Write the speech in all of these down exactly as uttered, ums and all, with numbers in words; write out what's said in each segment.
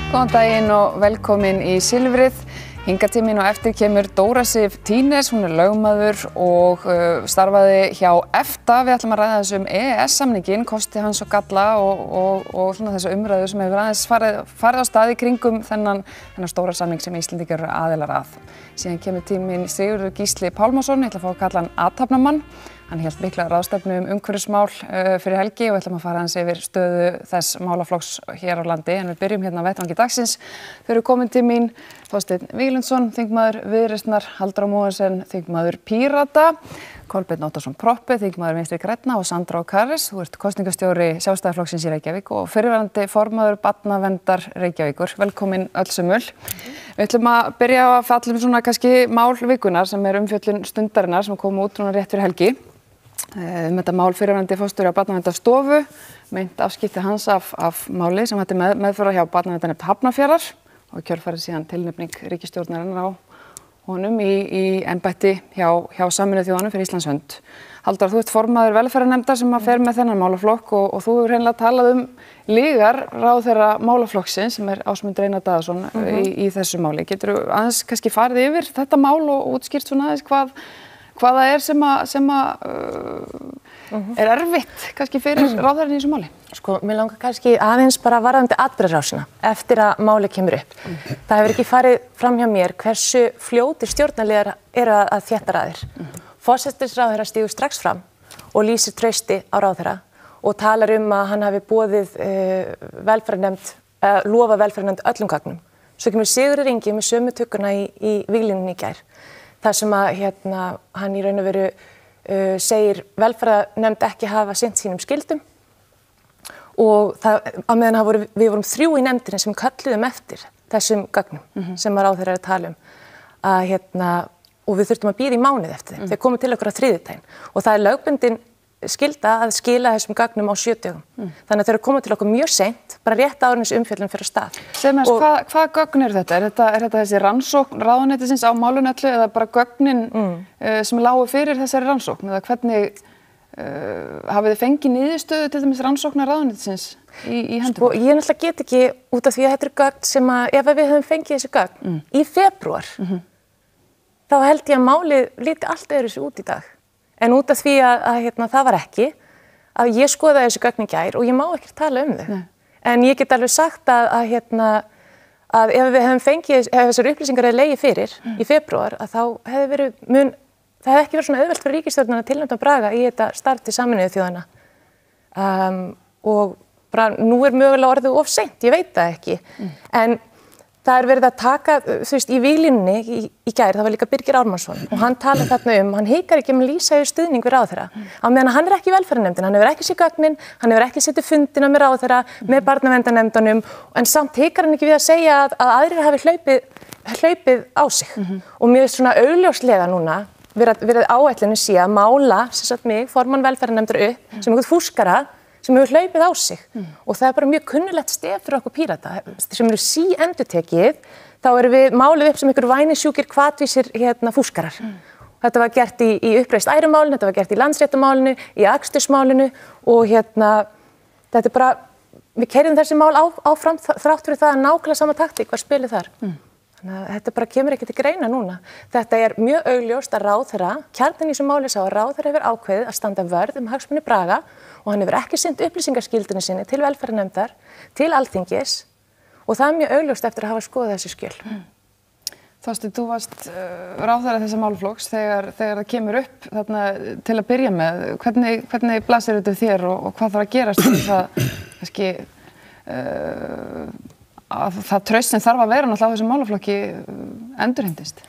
Góðan daginn og velkomin í Silfrið. Hingað til mín og eftir kemur Dóra Sif Tínes, hún er lögmaður og uh, starfaði hjá EFTA. Við ætlum að ræða þessum E E S-samninginn, kosti hans og galla og, og, og svona þessa umræðu sem hefur aðeins farið, farið á stað í kringum þennan, þennan stóra samning sem Íslendingar eru aðilar að. Síðan kemur tíminn Sigurður Gísli Pálmason, ég ætla að fá að kalla hann athafnamann. Hann hélt mikla ráðstefnu um umhverfismál uh, fyrir helgi og við ætlum að fara hans yfir stöðu þess málaflokks hér á landi. En við byrjum hérna á vettvangi dagsins. Þau eru komin til mín Þorsteinn Víglundsson, þingmaður Viðreisnar, Halldóra Mogensen, þingmaður Pírata, Kolbeinn Óttarsson Proppé, þingmaður Vinstri grænna og Sandra Karis. Þú ert kosningastjóri Sjálfstæðisflokksins í Reykjavík og fyrrverandi formaður Barnaverndar Reykjavíkur. Velkomin öll sömul. Mm-hmm. Við ætlum að byrja á að fjalla um svona kannski mál vikunar sem er umfjöllun Stundarinnar sem kom út núna rétt fyrir helgi. Um þetta mál fyrrverandi forstjóri á Barnaverndarstofu, meint afskipti hans af, af máli sem hætti með, meðferða hjá Barnaverndarnefnd Hafnarfjarðar og kjölfarið síðan tilnefning ríkisstjórnarinnar á honum í, í embætti hjá, hjá Sameinuðu þjóðanna fyrir Íslands hönd. Halldór, þú ert formaður velferðarnefndar sem að fer með þennan málaflokk og, og þú hefur hreinlega talað um lygar ráðherra málaflokksins sem er Ásmundur Einar Daðason mm-hmm. í, í þessu máli. Geturðu aðeins kannski farið yfir þetta mál og útskýrt svona aðeins hvað hvað það er sem að, sem að uh, uh-huh. er erfitt kannski fyrir ráðherrann í þessu máli? Sko, mér langar kannski aðeins bara varðandi atburðarásina eftir að máli kemur upp. Uh-huh. Það hefur ekki farið fram hjá mér hversu fljótir stjórnarliðar eru að, að þétta raðir. Uh-huh. Forsætisráðherra stígur strax fram og lýsir trausti á ráðherra og talar um að hann hafi boðið uh, velferðarnefnd, uh, lofa velferðarnefnd öllum gagnum. Svo kemur Sigurður Ingi með sömu tukkuna í, í víglínunni í gær. Það sem að hérna, hann í raun og veru uh, segir velferðarnefnd ekki hafa sinnt sínum skildum og það, á meðan voru, við vorum þrjú í nefndinni sem kölluðum eftir þessum gögnum mm-hmm. sem að ráðherra er að tala um að, hérna, og við þurftum að bíða í mánuð eftir þeim. Mm. Þeir komu til okkur á þriðjudaginn og það er lögbundin skilda að skila þessum gögnum á sjö dögum. Mm. Þannig að þeir eru komið til okkur mjög seint, bara rétt áður en þessi umfjöllun fer af stað. Segðu mér, hvað, hvað gögn eru þetta? Er þetta, er þetta þessi rannsókn ráðuneytisins á málinu öllu eða bara gögnin mm. uh, sem lágu fyrir þessari rannsókn? Eða hvernig uh, hafið þið fengið niðurstöðu til dæmis rannsóknar ráðuneytisins í, í hendum? Sko, ég náttúrulega get ekki út af því að þetta eru gögn sem að ef við höfum fengið þessi gögn mm. í febrúar, mm-hmm. þá held ég að málið líti allt öðru sig út í dag. En út af því að, að hérna, það var ekki, að ég skoðaði þessu gögn í gær og ég má ekki tala um þau. Nei. En ég get alveg sagt að, að, hérna, að ef við hefum fengið, ef þessar upplýsingar er legið fyrir mm. í febrúar, að þá hefði verið mun, það hefði ekki verið svona auðvelt fyrir ríkisstjórnina að tilnefna Braga í þetta starf til Sameinuðu þjóðanna. Um, og bara nú er mögulega orðið of seint, ég veit það ekki. Mm. En það er verið að taka, þú veist, í víglínunni í, í gær, það var líka Birgir Ármannsson og hann talaði þarna um, hann hikar ekki um að lýsa yfir stuðning við ráðherra. Á meðan hann er ekki í velferðarnefndin, hann hefur ekki séð gögnin, hann hefur ekki setið fundina með ráðherra, með barnaverndarnefndunum, en samt hikar hann ekki við að segja að, að aðrir hafi hlaupið, hlaupið á sig. Mm-hmm. Og mér er svona augljóslega núna verið, verið áætlunni sé að mála, sem sagt mig, formann velferðarnefndar upp, mm. sem einhvern fúskara, sem hefur hlaupið á sig mm. og það er bara mjög kunnulegt stef fyrir okkur Pírata sem eru sí endurtekið, þá erum við málið upp sem einhver vænisjúkir hvatvísir hérna fúskarar. Mm. Þetta var gert í, í uppreist ærumálinu, þetta var gert í landsréttamálinu, í akstursmálinu og hérna, þetta er bara, við keyrum þessi mál á, áfram þrátt fyrir það að nákvæmlega sama taktík var spilið þar. Mm. Þannig að þetta bara kemur ekki til greina núna. Þetta er mjög augljóst að ráðherra, kjarninn í þessu máli sá að ráðherra hefur ákveðið að standa vörð um hagsmuni Braga og hann hefur ekki sinnt upplýsingarskyldunni sinni til velferðarnefndar, til Alþingis og það er mjög augljóst eftir að hafa skoðað þessi skjöl. Mm. Þorsteinn, þú varst uh, ráðherra þessa málaflokks þegar, þegar það kemur upp þarna til að byrja með. Hvernig, hvernig blasir þetta þér og, og hvað þarf að gerast til þess að kannski uh, að það traust sem þarf að vera náttúrulega á þessum málaflokki endurheimtist?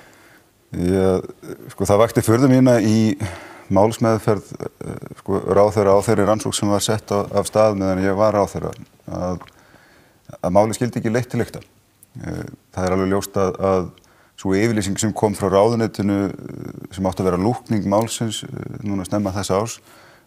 Já, sko það vakti furðu mína í málsmeðferð sko ráðherra á þeirri rannsókn sem var sett á, af stað meðan ég var ráðherra að, að máli skildi ekki leitt til lykta. Það er alveg ljóst að, að svo yfirlýsing sem kom frá ráðuneytinu sem átti að vera lúkning málsins núna snemma þessa árs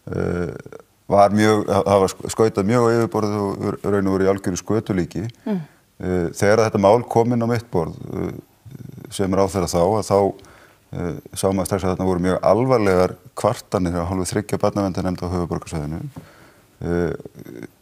var mjög, hafa skautað mjög á yfirborðið og raun og voru í algjöru skötulíki. Mm. Þegar þetta mál kom inn á mitt borð sem ráðherra þá, að þá uh, sá maður strax að þarna voru mjög alvarlegar kvartanir á hálfu þriggja barnaverndarnefnda á höfuðborgarsvæðinu. Uh,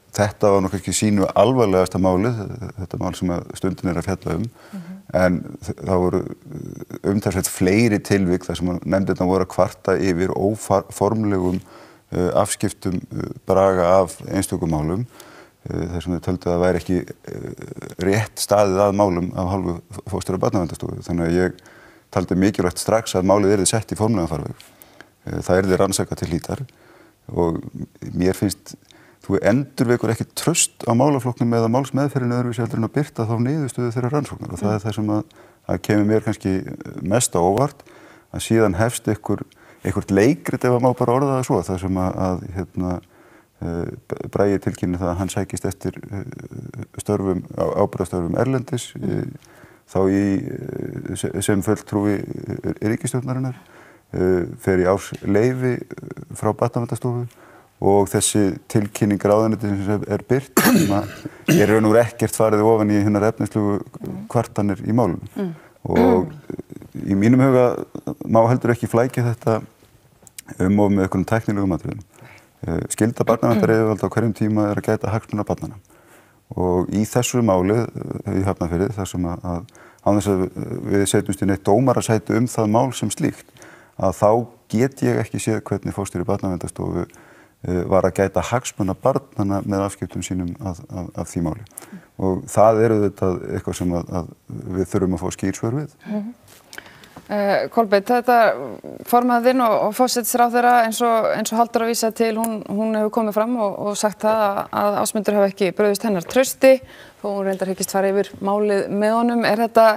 þetta var nú kannski sínu alvarlegasta málið, þetta mál sem stundin er að fjalla um, mm-hmm. en það voru umtalsvert fleiri tilvik þar sem nefndirnar voru að kvarta yfir óformlegum uh, afskiptum uh, Braga af einstökum málum, uh, þar sem þau töldu að það væri ekki uh, rétt staðið að málum af hálfu fóstur- og barnaverndarstofu. Þannig að ég taldi mikilvægt strax að málið yrði sett í formlegan farveg. Uh, það yrði rannsakað til hlítar og mér finnst þú endurvekur ekki traust á málaflokknum eða málsmeðferðinu öðruvísi heldur en að birta þá niðurstöðu þeirra rannsóknar og það er það sem að, að kemur mér kannski mest á óvart að síðan hefst ykkur, ykkur leikrit ef að má bara orða það svo það sem að, að hérna, uh, Bragi tilkynni það að hann sækist eftir uh, störfum, ábyrgðarstörfum erlendis uh, þá í, uh, sem fulltrúi ríkisstjórnarinnar uh, fer í árs leyfi frá barnaverndarstofu og þessi tilkynning ráðuneytisins sem er birt sem að er raun og ekkert farið ofan í hinnar efnislegu kvartanir í málunum. Mm. Og í mínum huga má heldur ekki flækja þetta um og með einhverjum tæknilegum atriðum. Skylda barnaverndaryfirvalda á hverjum tíma er að gæta hagsmuna barnanna. Og í þessu máli í Hafnarfirði þar sem að, að án þess að við setjumst inn eitt dómarasæti um það mál sem slíkt að þá get ég ekki séð hvernig fórstjóri barnaverndarstofu var að gæta hagsmuna barnanna með afskiptum sínum af, af, af því máli. Og það eru þetta eitthvað sem að, að við þurfum að fá skýrsvör við. Mm-hmm. uh, Kolbeinn, þetta formaðinn og, og forsætisráðherra eins og, eins og Halldóra vísa til, hún, hún hefur komið fram og, og sagt það að, að Ásmundur hafi ekki brugðist hennar trausti og hún reyndar hyggist fara yfir málið með honum. Er þetta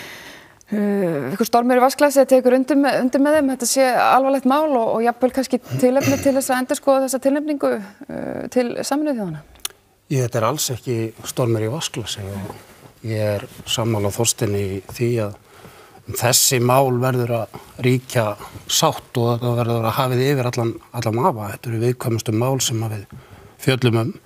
Uh, ykkur stormur í vatnsglasi að tekur undir með, undir með þeim, þetta sé alvarlegt mál og, og jafnvel kannski tilefni til þess að endurskoða þessa tilnefningu uh, til Sameinuðu þjóðanna? Ég, þetta er alls ekki stormur í vatnsglasi og ég er sammála Þorsteini í því að þessi mál verður að ríkja sátt og það verður að hafið yfir allan, allan afa. Þetta eru viðkvæmustu mál sem að við fjöllum um.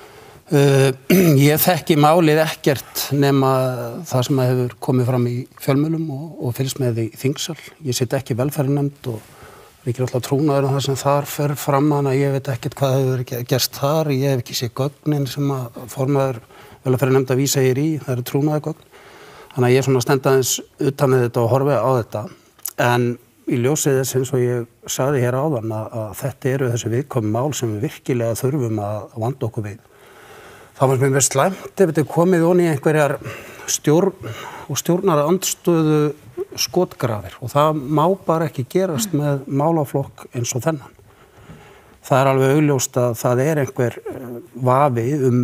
Uh, ég þekki málið ekkert nema það sem hefur komið fram í fjölmiðlum og, og fylgst með í þingsal. Ég sit ekki í velferðarnefnd og ríkir alltaf trúnaður um það sem þar fer fram, þannig að ég veit ekkert hvað hefur gerst þar. Ég hef ekki séð gögnin sem að formaður velferðarnefnd að vísa hér í, það eru trúnaðargögn. Þannig að ég er svona stendaðins utan með þetta og horfi á þetta. En í ljósið þess eins og ég sagði hér áðan að, að þetta eru þessi viðkvæmu mál sem við virkilega þurfum að vanda okkur við. Það var mér slæmt ef þetta er komið onni í einhverjar stjórn og stjórnara andstöðu skotgrafir og það má bara ekki gerast með málaflokk eins og þennan. Það er alveg augljóst að það er einhver vafi um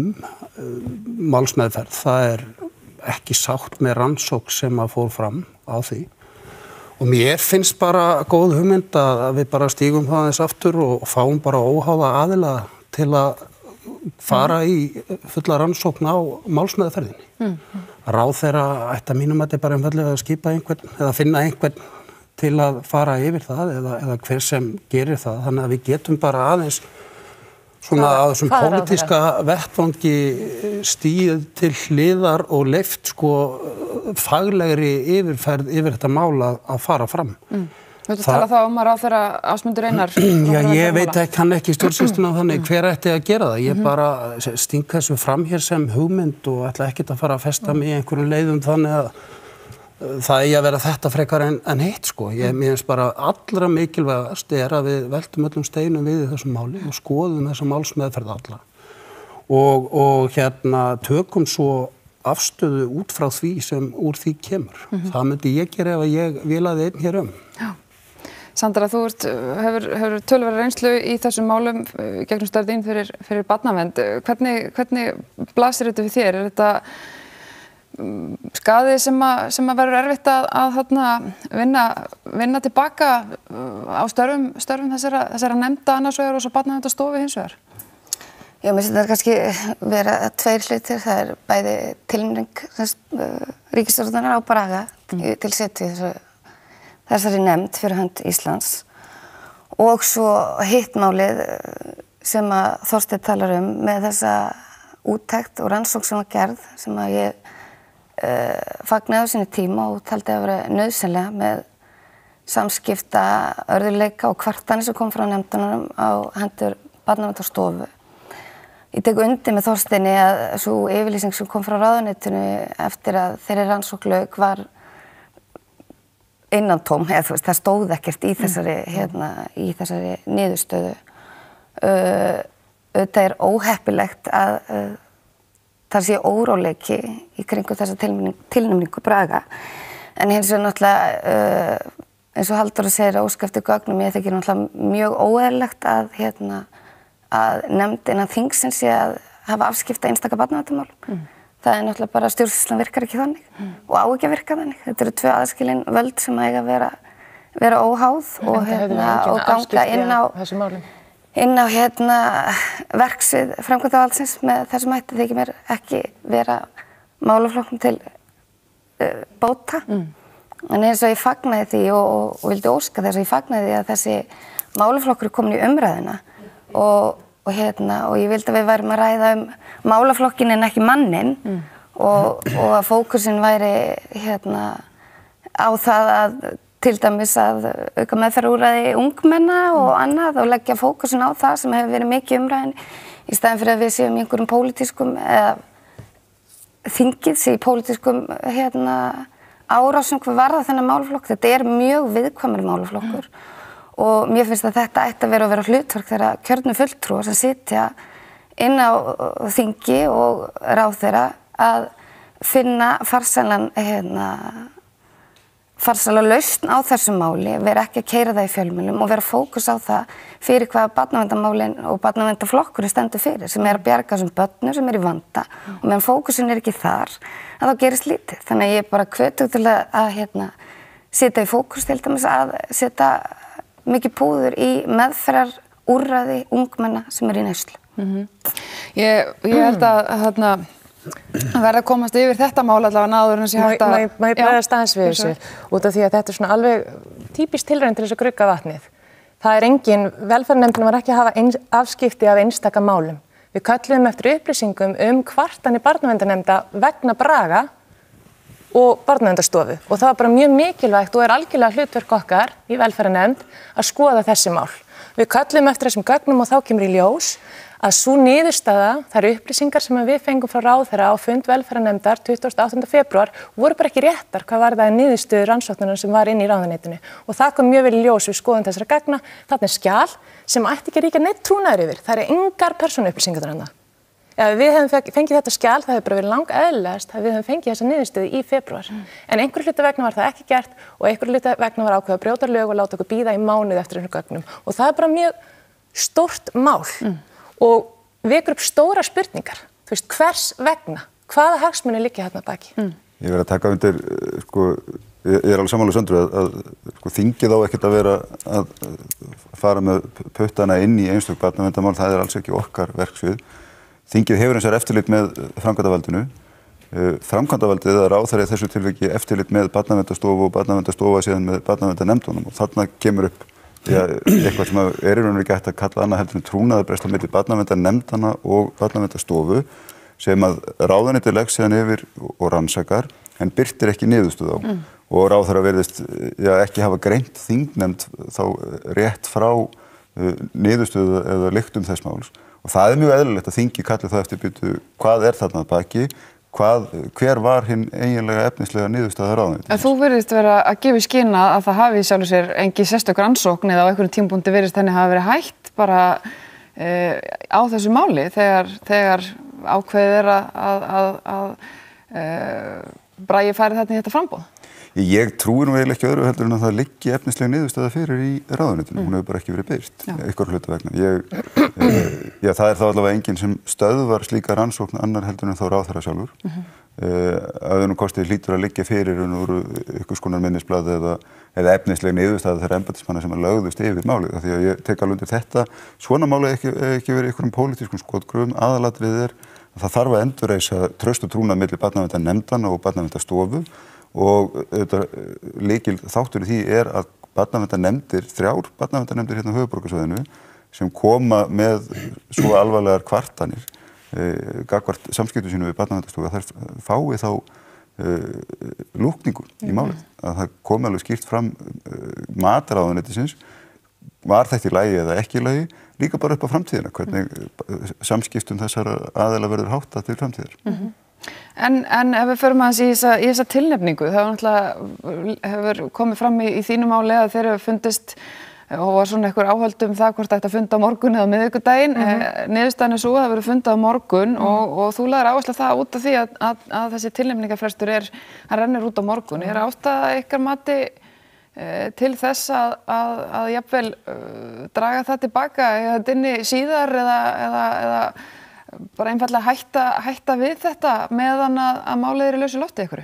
málsmeðferð. Það er ekki sátt með rannsókn sem að fór fram á því. Og mér finnst bara góð hugmynd að við bara stígum það aðeins aftur og fáum bara óháða aðila til að fara í fulla rannsókn á málsmeðferðinni. Mm. Ráðherra ætti að mínum að þetta bara einfaldlega að skipa einhvern eða finna einhvern til að fara yfir það eða, eða hver sem gerir það. Þannig að við getum bara aðeins svona að þessum pólitíska vettvangi stíð til hliðar og leyft sko faglegri yfirferð yfir þetta mál að, að fara fram. Mm. Þú veit að tala þá um að ráðherra Ásmundur Einar? Já, ég veit ekki, kann ekki stjórnsýsluna þannig hver ætti að gera það. Ég bara sting þessu fram hér sem hugmynd og ætla ekkert að fara að festa mig í einhverjum leiðum þannig að það eigi að vera þetta frekar en, en hitt sko. Ég minnst bara allra mikilvægast er að við veltum öllum steinum við í þessum máli og skoðum þessa málsmeðferð alla. Og, og hérna tökum svo afstöðu út frá því sem úr því kemur. Mm-hmm. Það myndi ég gera ef ég vilaði einn hér um. Já. Sandra, þú ert, hefur, hefur töluvera reynslu í þessum málum gegnum störð þín fyrir, fyrir barnavernd. Hvernig, hvernig blasir þetta við þér? Er þetta um, skaði sem að, sem að verður erfitt að, að þarna, vinna, vinna tilbaka á störfum, störfum þessara, þessara nefnda annars vegar og svo barnaverndarstofu hins vegar? Já, mér finnst þetta kannski vera tveir hlutir. Það er bæði tilnefning uh, ríkisstjórnarinnar á Braga mm. til setu þessu þessari nefnd fyrir hönd Íslands og svo hitt málið sem að Þorsteinn talar um með þessa úttekt og rannsókn sem var gerð sem að ég uh, fagnaði á sinni tíma og taldi að vera nauðsynlega með samskipta örðuleika og kvartanir sem kom frá nefndunum á hendur barnaverndarstofu. ég tek undir með Þorsteini að svo yfirlýsing sem kom frá ráðuneytinu eftir að þeirri rannsókn lauk var innantóm, eða þú veist, það stóð ekkert í þessari, hérna, í þessari niðurstöðu. Uh, auðvitað er óheppilegt að uh, það sé óróleiki í kringum þessa tilnefningu Braga, en hins vegar náttúrulega, uh, eins og Halldóra segir að óska eftir gögnum, ég þykir náttúrulega mjög óeðlilegt að, hérna, að nefndin að þingsins sé að hafa afskipta einstaka barnaverndarmálum. Mm. Það er náttúrulega bara stjórnsýslan virkar ekki þannig mm. og á ekki að virka þannig. Þetta eru tvö aðskilin völd sem eiga að vera, vera óháð og, hérna, og ganga inn á, inn á hérna, verksvið framkvæmdarvaldsins með þessum hætti þykir mér ekki vera málaflokknum til uh, bóta. Mm. En eins og ég fagnaði því og, og, og vildi óska þess að ég fagnaði því að þessi málaflokkur er komin í umræðina og Og, hérna, og ég vildi að við værum að ræða um málaflokkin en ekki mannin mm. og, og að fókusin væri hérna, á það að til dæmis að auka meðferðarúrræði ungmenna og annað og leggja fókusin á það sem hefur verið mikið umræðin í staðin fyrir að við séum í einhverjum pólitískum eða þingið sé í pólitískum hérna, árásum hvað varða þennan málaflokk. Þetta er mjög viðkvæmur málaflokkur. Mm. Og mér finnst að þetta ætti að vera að vera hlutverk þeirra kjörnu fulltrúar sem sitja inn á þingi og ráðherra að finna farsælan, hérna, farsæla lausn á þessu máli, vera ekki að keyra það í fjölmiðlum og vera fókus á það fyrir hvað barnaverndarmálin og barnaverndarflokkurinn stendur fyrir, sem er að bjarga þessum börnum sem er í vanda og meðan fókusin er ekki þar, að þá gerist lítið. Þannig að ég er bara hvetug til að, að hérna, setja í fókus til dæmis að setja mikið púður í meðferðar úrræði ungmenna sem er í neyslu. Mm-hmm. ég, ég held að hérna, verða að komast yfir þetta mál allavega náður en sé hægt að... Má ég bregðast aðeins við þessu, út af því að þetta er svona alveg típist tilraun til þess að grugga vatnið. Það er engin, velferðarnefndin var ekki að hafa ein, afskipti af einstaka málum. Við kölluðum eftir upplýsingum um kvartanir barnaverndarnefnda vegna Braga og barnaverndarstofu og það var bara mjög mikilvægt og er algjörlega hlutverk okkar í velferðarnefnd að skoða þessi mál. Við köllum eftir þessum gögnum og þá kemur í ljós að sú niðurstaða, þær upplýsingar sem við fengum frá ráðherra á fund velferðarnefndar tuttugasta og áttunda febrúar voru bara ekki réttar hvað var það niðurstöðu rannsóknarinnar sem var inn í ráðuneytinu og það kom mjög vel í ljós við skoðum þessara gagna. Þarna er skjal sem ætti ekki að ríkja neitt trúnaður yfir. Það eru engar persónuupplýsingar þarna. Ef við hefum fengið þetta skjal, það hefur bara verið lang eðlilegast að við hefum fengið þessa niðurstöðu í febrúar. Mm. En einhverju hluta vegna var það ekki gert og einhverju hluta vegna var ákveðið að brjóta lög og láta okkur bíða í mánuð eftir þessum gögnum. Og það er bara mjög stórt mál mm. og vekur upp stóra spurningar. Þú veist, hvers vegna? Hvaða hagsmunir liggja þarna baki? Mm. Ég verð að taka undir, sko, ég er alveg sammála Söndru að, að sko, þingið á ekkert að vera að fara með puttana inn í einstök barnaverndarmál, það er alls ekki okkar verksvið. Þingið hefur eins og eftirlit með framkvæmdarvaldinu. Framkvæmdarvaldið eða ráðherra í þessu tilviki eftirlit með barnaverndarstofu og barnaverndarstofa síðan með barnaverndarnefndunum og þarna kemur upp ja, eitthvað sem er í rauninni ekki hægt að kalla annað heldur en trúnaðarbrest á milli barnaverndarnefndana og barnaverndarstofu sem að ráðuneytið legg síðan yfir og rannsakar en birtir ekki niðurstöðu á mm. og ráðherra virðist ja, ekki hafa greint þingnefnd þá rétt frá uh, niðurstöðu eða lyktum þess máls. Og það er mjög eðlilegt að þingi kalli það eftir byrju hvað er þarna að baki, hvað, hver var hinn eiginlega efnislega niðurstaða ráðuneytisins. En þú virðist vera að gefa í skyn að það hafi sjálfur sér engin sérstök rannsókn eða á einhverjum tímapunkti virðist henni hafa verið hægt bara e, á þessu máli þegar, þegar ákveðið er að, að, að, að e, Bragi færi þarna í þetta framboð. Ég trúi nú eiginlega ekki öðru heldur en að það liggi efnislega niðurstöða fyrir í ráðuneytinu. Mm. Hún hefur bara ekki verið birt, einhver hluta vegna. Ég, e, já, það er þá allavega enginn sem stöðvar slíka rannsókn annar heldur en þá ráðherra sjálfur. Mm -hmm. e, að öðnum kosti hlýtur að liggja fyrir úr ykkur skonar minnisblað eða, eða efnislega niðurstöða þeirra embættismanna sem að lögðust yfir málið. Því að ég tek alveg undir þetta. Svona málið ekki, ekki verið ykkurum pólitískum skotgröfum. Aðalatriðið er að það þarf að endurreisa traust og trúnað milli barnaverndarnefndanna og barnaverndarstofu. Og þetta lykil þáttur í því er að barnaverndarnefndir, þrjár barnaverndarnefndir hérna á höfuðborgarsvæðinu sem koma með svo alvarlegar kvartanir eh, gagnvart samskiptum sínum við barnaverndarstofu að þær fái þá eh, lúkningu í málið. Að það komi alveg skýrt fram eh, mat ráðuneytisins var þetta í lagi eða ekki í lagi, líka bara upp á framtíðina, hvernig samskiptum þessara aðeila verður háttað til framtíðar. Mm-hmm. En, en ef við förum aðeins í þessa, í þessa tilnefningu, það var náttúrulega hefur komið fram í, í þínum máli að þeir hefur fundist og var svona einhver áhöld um það hvort það ætti að funda á morgun eða miðvikudaginn. Mm-hmm. eh, niðurstaðan er svo að það verður fundað á morgun mm-hmm. og, og þú lagðir áherslu á það út af því að, að, að þessi tilnefningafrestur er, hann rennur út á morgun. Mm-hmm. Er ástæða ykkar mati eh, til þess að, að, að jafnvel uh, draga það tilbaka eða þetta inni síðar eða, eða, eða bara einfallega hætta, hætta við þetta meðan að, að málið er í lausu lofti ykkur?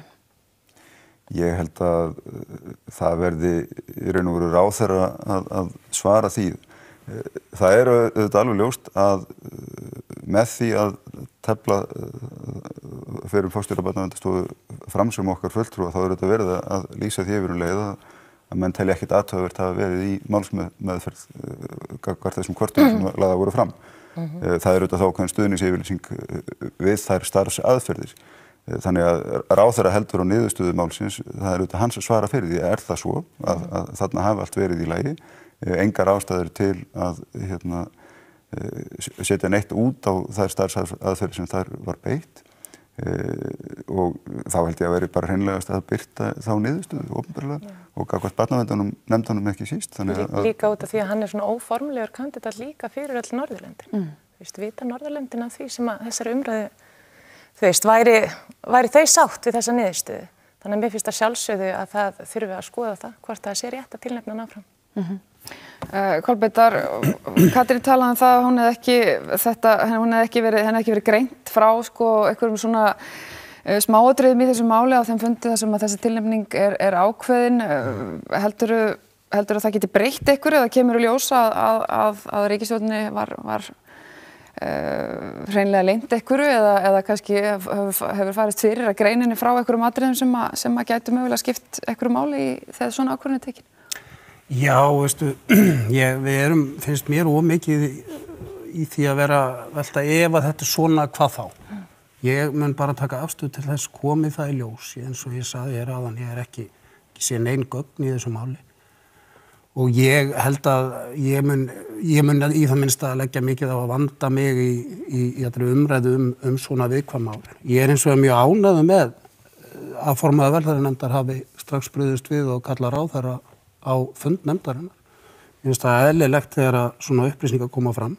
Ég held að það verði í raun og veru ráðherra að, að svara því. Það er auðvitað alveg ljóst að með því að tefla fyrir forstjóra Barnaverndarstofu fram sem okkar fulltrúa þá er þetta verið að lýsa því yfir um leið að, að menn telja ekkert athugavert hafa verið í málsmeðferð gagnvart þessum kvörtum sem lagðar voru fram. Mm-hmm. Það er auðvitað þá ákveðin stuðningsyfirlýsing við þær starfsaðferðir. Þannig að ráðherra heldur á niðurstöðu málsins, það er auðvitað hans að svara fyrir því, er það svo að, að þarna hafi allt verið í lagi, engar ástæður til að hérna, setja neitt út á þær starfsaðferðir sem þar var beitt og þá held ég að veri bara hreinlegast að birta þá niðurstöðu opinberlega og gagnvart barnaverndarnefndunum nefndunum ekki síst. Að... Líka út af því að hann er svona óformlegur kandidat líka fyrir öll Norðurlöndin. Mm. Þú veist, vita Norðurlöndin af því sem að þessari umræðu þú veist, væri, væri þau sátt við þessa niðurstöðu. Þannig að mér finnst að sjálfsögðu að það þurfi að skoða það, hvort það sé rétt að tilnefna áfram. Mm-hmm. uh, Kolbeitar, Katrín talaði um það að hún hefði ekki, þetta, hún hefði ekki verið, henni hefði ekki verið greint frá sko, einhverjum svona uh, smáatriðum í þessu máli á þeim fundi þar sem að þessi tilnefning er, er ákveðin. Uh, heldurðu, heldurðu að það geti breytt ykkur eða kemur í ljós að, að, að, að ríkisstjórninni var... var Uh, hreinlega leynt einhverju eða, eða kannski hefur, hefur farist fyrir að greininni frá einhverjum atriðum sem að, sem að gætu mögulega skipt einhverju máli í þegar svona ákvörðun er tekin? Já, veistu, ég, við erum, finnst mér ómikið í, í því að vera velta ef að þetta er svona, hvað þá? Mm. Ég mun bara taka afstöðu til þess komið það í ljós, eins og ég sagði ég áðan, ég er ekki, ekki sé nein gögn í þessu máli. Og ég held að ég mun, ég mun í það minnsta að leggja mikið á að vanda mig í, í, í umræðu um, um svona viðkvæm mál. Ég er eins og mjög ánægður með að formaður velferðarnefndar hafi strax brugðist við og kalla ráðherra á fund nefndarinnar. Ég finnst það eðlilegt þegar að svona upplýsingar koma fram.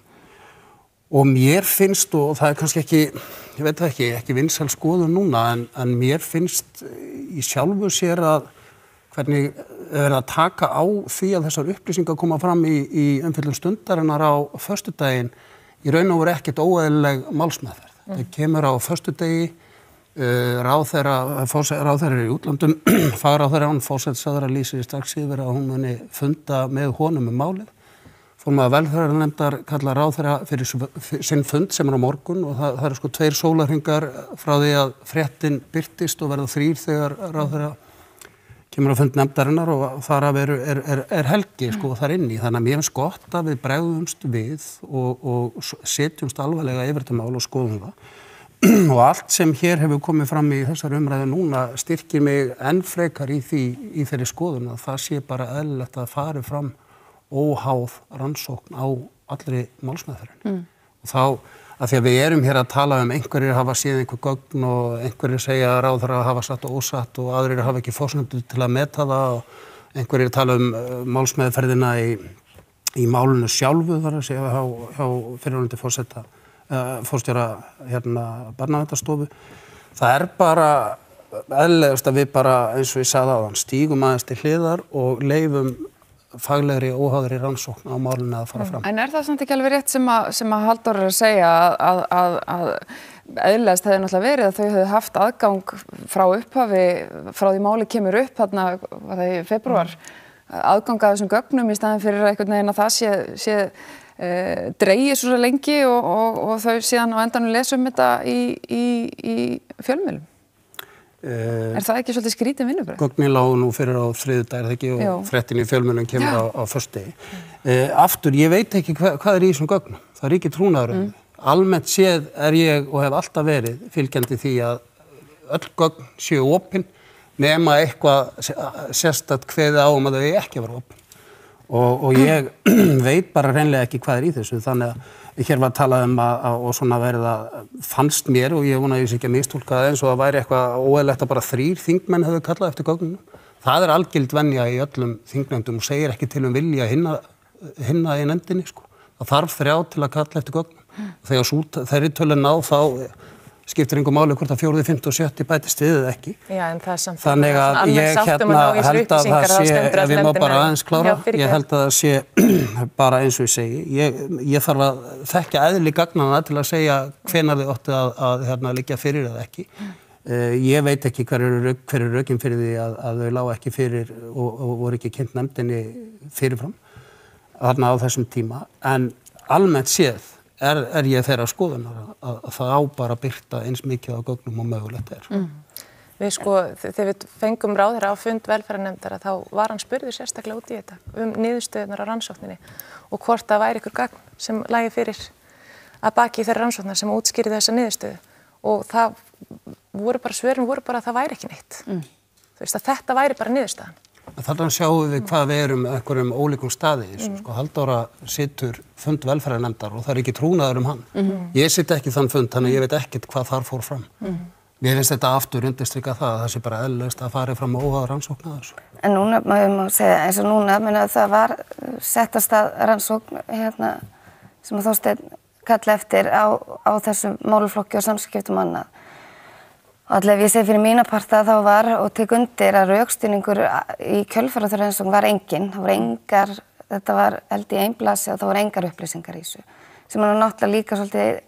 Og mér finnst, og það er kannski ekki, ég veit það ekki, ekki vinsæl skoðun núna, en, en mér finnst í sjálfu sér að hvernig er að taka á því að þessar upplýsingar koma fram í, í umfjöllun Stundarinnar á föstudaginn í raun og veru ekkert óeðlileg málsmeðferð. Mm. Það kemur á föstudegi, uh, ráðherra, ráðherra í útlandum, fagráðherra hann forsætisráðherra lýsir strax yfir að hún muni funda með honum um málið. Formaður velferðarnefndar kallar ráðherra fyrir sinn fund sem er á morgun og það, það eru sko tveir sólarhringar frá því að fréttin birtist og verða þrír þegar ráðherra kemur á fund nefndarinnar og þar af er, er, er, er helgi sko þar inni. Þannig að mér finnst gott að við bregðumst við og, og setjumst alvarlega yfir þetta mál og skoðum það. Og allt sem hér hefur komið fram í þessar umræðu núna styrkir mig enn frekar í, því, í þeirri skoðun að það sé bara eðlilegt að fari fram óháð rannsókn á allri málsmeðferðinni. Mm. Og þá að því að við erum hér að tala um einhverjir hafa séð einhver gögn og einhverjir segja að ráðherra hafa satt og ósatt og aðrir hafa ekki forsendur til að meta það og einhverjir tala um uh, málsmeðferðina í, í málunu sjálfu þar að segja hjá, hjá fyrirhundi forseta, uh, forstjóra hérna Barnaverndarstofu. Það er bara eðlilegast að við bara, eins og ég sagði áðan, stígum aðeins til hliðar og leyfum faglegri óháðri rannsókn á málinu að fara fram. En er það samt ekki alveg rétt sem að, sem að Halldór er að segja að, að, að eðlilegast hefði náttúrulega verið að þau hefðu haft aðgang frá upphafi, frá því máli kemur upp þarna, var það í febrúar, mm. aðgang að þessum gögnum í staðin fyrir einhvern veginn að það sé, sé e, dregið svo lengi og, og, og þau síðan á endanum lesa um þetta í, í, í fjölmiðlum? Er það ekki svolítið skrítið vinnubrögð? Gögnin lágu nú fyrir á þriðjudag er það ekki og Jó. Fréttin í fjölmiðlum kemur á, á föstudegi. Uh, aftur, ég veit ekki hva, hvað er í þessum gögnum. Það er ekki trúnaður um. Mm. Almennt séð er ég og hef alltaf verið fylgjandi því að öll gögn séu opin nema eitthvað sérstakt kveðið á um að þau ekki vera opin. og, og ég veit bara reynlega ekki hvað er í þessu, þannig að hér var talað um að, að og svona verið að fannst mér og ég vona að ég sé ekki að mistúlka það eins og að væri eitthvað óeðlilegt að bara þrír þingmenn höfðu kallað eftir gögnunum. Það er algild venja í öllum þingnefndum og segir ekki til um vilja hinna, hinna í nefndinni, sko. Það þarf þrjá til að kalla eftir gögnum. Þegar sú, þeirri tölun ná þá skiptir einhver máli hvort að fjórði, fimmti og sjötti bætist við eða ekki. Já, en það er samt þannig að ég hérna held að það sé, ef ég má bara aðeins klára, ég held að það sé bara eins og ég segi, ég, ég þarf að þekka eðli gagnanna til að segja hvenær þið ótti að, að hérna, liggja fyrir eða ekki. Uh, ég veit ekki hver eru, hver eru rökin fyrir því að, að þau lágu ekki fyrir og, og voru ekki kynnt nefndinni fyrirfram þarna á þessum tíma, en almennt séð Er, er ég þeirra skoðunar að, að það á bara að birta eins mikið á gögnum og mögulegt er. Mm. Við sko, þegar við fengum ráðherra á fund velferðarnefndar þá var hann spurður sérstaklega út í þetta um niðurstöðunar á rannsókninni og hvort það væri ykkur gagn sem lægi fyrir að baki þeirra rannsóknar sem útskýri þessa niðurstöðu og það voru bara svörin voru bara að það væri ekki neitt. Mm. Þú veist að þetta væri bara niðurstaðan. Þannig sjáum við hvað við erum einhverjum ólíkum staði. Mm. Sko, Halldóra situr fund velferðarnefndar og það er ekki trúnaður um hann. Mm. Ég sit ekki þann fund, þannig ég veit ekkert hvað þar fór fram. Mm. Mér finnst þetta aftur undirstrika það að það sé bara eðlilegast að fara fram óháða rannsókn að þessu. En núna, maður má segja, eins og núna, menna, það var sett af stað rannsókn hérna, sem Þorsteinn kalli eftir á, á þessum málaflokki og samskiptum annað. Allavega ég segi fyrir mína parta þá var og tek undir að rökstuðningur í kjölfarið var engin. Það voru engar, þetta var held í einblasi og það voru engar upplýsingar í þessu. Sem er náttúrulega líka svolítið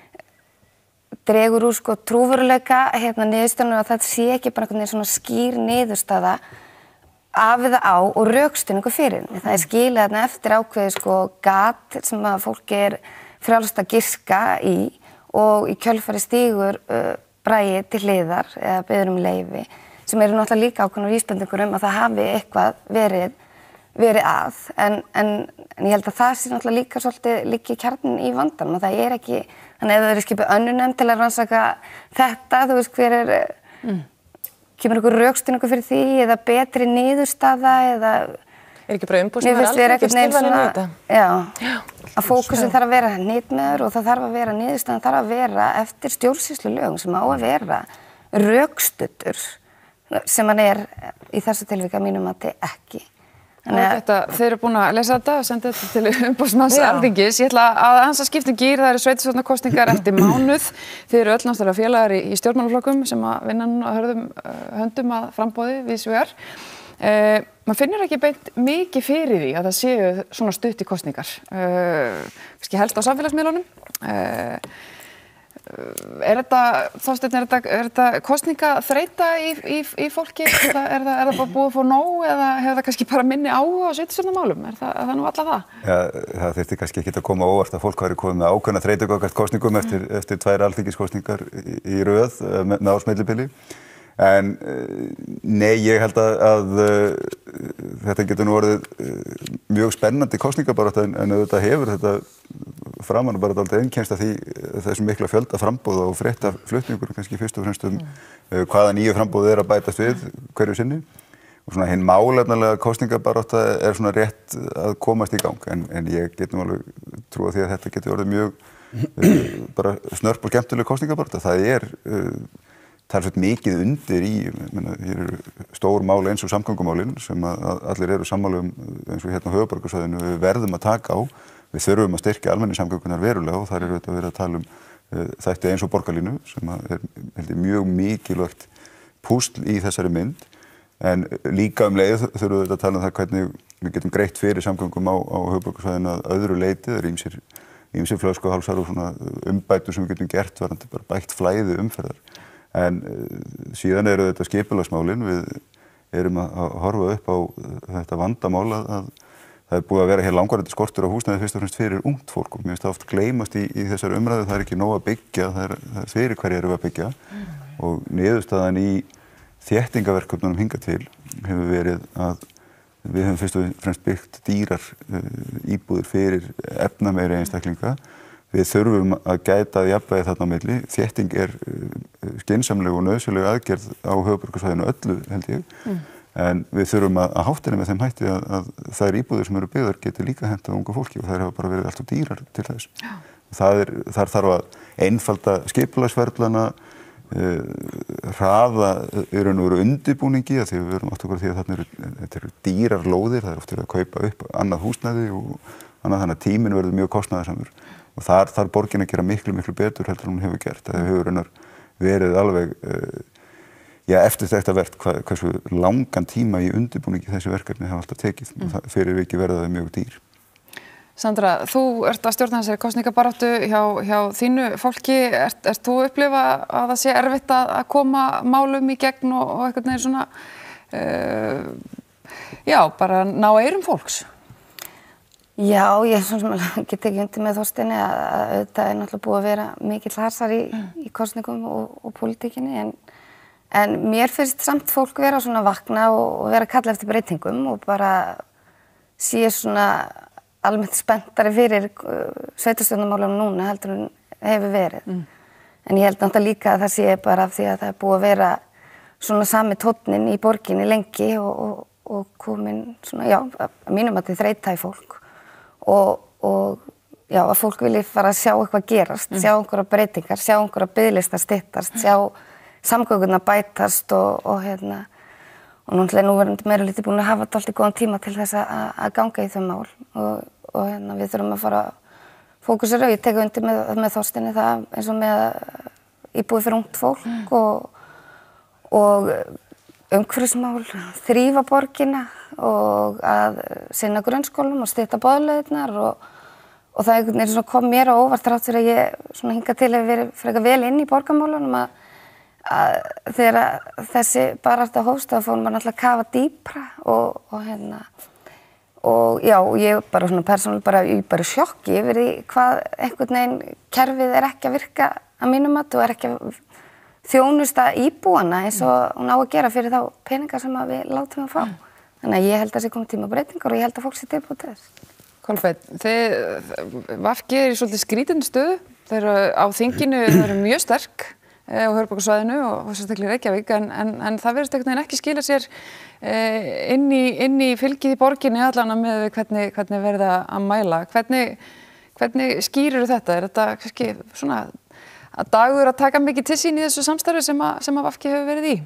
dregur úr sko trúveruleika hérna niðurstöðunum að það sé ekki bara einhvern veginn svona skýr niðurstaða af eða á og rökstuðningu fyrir. Það er skilið þarna eftir ákveðið sko gat sem að fólki er frjálst að giska í og í kjölfarið stígur uh, Bragi til hliðar eða biður um leyfi sem eru náttúrulega líka ákveðnar vísbendingur um að það hafi eitthvað verið, verið að en, en, en ég held að það sé náttúrulega líka svolítið líka í kjarnin í vandanum að það er ekki, þannig ef það eru skipið önnur nefnd til að rannsaka þetta, þú veist hver er, mm. kemur einhver rökstuðningur fyrir því eða betri niðurstaða eða Er ekki bara umbúsmaður alþingis stilvaninn í þetta? Já, já. Að fókusin þarf að vera hnitmiður og það þarf að vera niðurstaðan þarf að vera eftir stjórnsýslulögum sem á að vera rökstuddur sem hann er í þessu tilvika mínum að þetta ekki. Þetta, þeir eru búin að lesa þetta og senda þetta til umbúsmanns alþingis. Ég ætla að aðeins að skipta um gír, það eru sveitarstjórnarkosningar eftir mánuð. Þið eru öll náttúrulega félagar í, í stjórnmálaflokkum sem að vinna núna að hörðum höndum að framboði víðs vegar. Uh, maður finnur ekki beint mikið fyrir því að það séu svona stutt í kosningar. Uh, kannski helst á samfélagsmiðlunum. Uh, er þetta, Þorsteinn, er þetta, er þetta kosningaþreyta í, í, í fólki? Er það, er það, er það bara búið að fá nóg eða hefur það kannski bara minni áhuga á sveitarstjórnarmálum? Er það, er það nú alla það? Já, það þyrfti kannski ekki að koma óvart að fólk væri komið með ákveðna þreytu gagnvart kosningum eftir, eftir tvær alþingiskosningar í, í röð með, með ársmillibili. En nei, ég held að, að þetta getur nú orðið mjög spennandi kosningabarátta en, en auðvitað hefur þetta framan bara dálítið einkennst af því þessum mikla fjölda framboða og frétta flutningur kannski fyrst og fremst um mm. hvaða nýju framboð er að bætast við hverju sinni og svona hinn málefnalega kosningabarátta er svona rétt að komast í gang en, en ég get nú alveg trúa því að þetta getur orðið mjög uh, bara snörp og skemmtileg kosningabarátta. Það er uh, talsveit mikið undir í, menna, hér eru stór mál eins og samgöngumálin sem að, að allir eru sammála um eins og hérna á höfuðborgarsvæðinu við verðum að taka á, við þurfum að styrkja almenningssamgöngunar verulega og þar eru þetta að vera að tala um uh, þætti eins og borgarlínu sem að er held ég, mjög mikilvægt púsl í þessari mynd en líka um leið þurfum við að tala um það hvernig við getum greitt fyrir samgöngum á, á höfuðborgarsvæðinu að öðru leiti, það eru ýmsir, ýmsir flöskuhálsar og svona umbætur sem við getum gert varðandi bara bætt flæði umferðar. En uh, síðan eru þetta skipulagsmálin, við erum að, að horfa upp á uh, þetta vandamál að, að það er búið að vera hér langvarandi skortur á húsnæði fyrst og fremst fyrir ungt fólk og mér finnst það oft gleymast í, í þessari umræðu, það er ekki nóg að byggja, það er, það er fyrir hverju erum við að byggja mm. og niðurstaðan í þéttingaverkefnunum hingað til hefur verið að við höfum fyrst og fremst byggt dýrar uh, íbúðir fyrir efnameiri einstaklinga. Við þurfum að gæta jafnvægi þarna á milli. Þétting er uh, skynsamleg og nauðsynleg aðgerð á höfuðborgarsvæðinu öllu, held ég. Mm. En við þurfum að, að háttina með þeim hætti að, að þær íbúðir sem eru byggðar geti líka hentað unga fólki og þær hafa bara verið alltaf dýrar til þess. Já. Það er, þar þarf að einfalda skipulagsferlana, uh, hraða í raun og veru undirbúningi að því við verum átt okkur því að þarna eru, þetta eru dýrar lóðir, það er oft verið að kaupa upp annað húsnæði og annað þannig að tíminn verður mjög kostnaðarsamur og þar þarf borgin að gera miklu, miklu betur heldur en hún hefur gert. Það hefur raunar verið alveg uh, Já, eftirtektarvert hvað, hversu langan tíma í undirbúningi þessi verkefni hafa alltaf tekið mm. og það fyrir ekki verða það mjög dýr. Sandra, þú ert að stjórna þessari kosningabaráttu hjá, hjá þínu fólki. Ert, ert þú upplifa að það sé erfitt að, að koma málum í gegn og, og eitthvað neður svona, uh, já, bara ná eyrum fólks? Já, ég get ekki undir með Þorsteini að, að auðvitað er náttúrulega búið að vera mikill hasar í, mm. í kosningum og, og pólitíkinni en En mér finnst samt fólk vera svona vakna og vera að kalla eftir breytingum og bara sé svona almennt spenntari fyrir sveitarstjórnarmálunum núna heldur en hefur verið. Mm. En ég held náttúrulega líka að það sé bara af því að það er búið að vera svona sami tónninn í borginni lengi og, og, og komin svona, já, að mínum að þið þreyta í fólk og, og já, að fólk vilji fara að sjá eitthvað gerast, mm. sjá einhverja breytingar, sjá einhverja biðlista styttast, sjá samgöngurna bætast og, og hérna og náttúrulega nú verðum meira lítið búin að hafa þetta allt í góðan tíma til þess að, að ganga í þau mál og, og hérna við þurfum að fara að fókusera og ég tek undir með, með Þorsteini það eins og með íbúið fyrir ungt fólk mm. og, og umhverfismál, þrífa borgina og að sinna grunnskólum og stytta boðleiðirnar og, og það einhvern veginn kom mér á óvart þrátt fyrir að ég svona hingað til hef verið frekar vel inn í borgarmálunum að að þegar þessi barátta hófst þá fórum við náttúrulega að kafa dýpra og, og hérna og já, ég bara svona persónulega bara í bara sjokki yfir því hvað einhvern veginn kerfið er ekki að virka að mínum mati og er ekki að þjónusta íbúana eins og hún á að gera fyrir þá peningar sem að við látum að fá. Þannig að ég held að það sé komið tíma breytingar og ég held að fólk sé tilbúið til þess. Kolbeinn, þið V G er í svolítið skrítindi stöðu, þeir eru á þinginu, þeir eru mjög sterk á höfuðborgarsvæðinu og sérstaklega í Reykjavík en, en, en það verðist einhvern veginn ekki skila sér eh, inn, í, inn í fylgið í borginni allan með hvernig, hvernig verða að mæla. Hvernig, hvernig skýrir þetta? Er þetta kannski svona að Dagur að taka mikið til sín í þessu samstarfi sem að, sem að V G hefur verið í?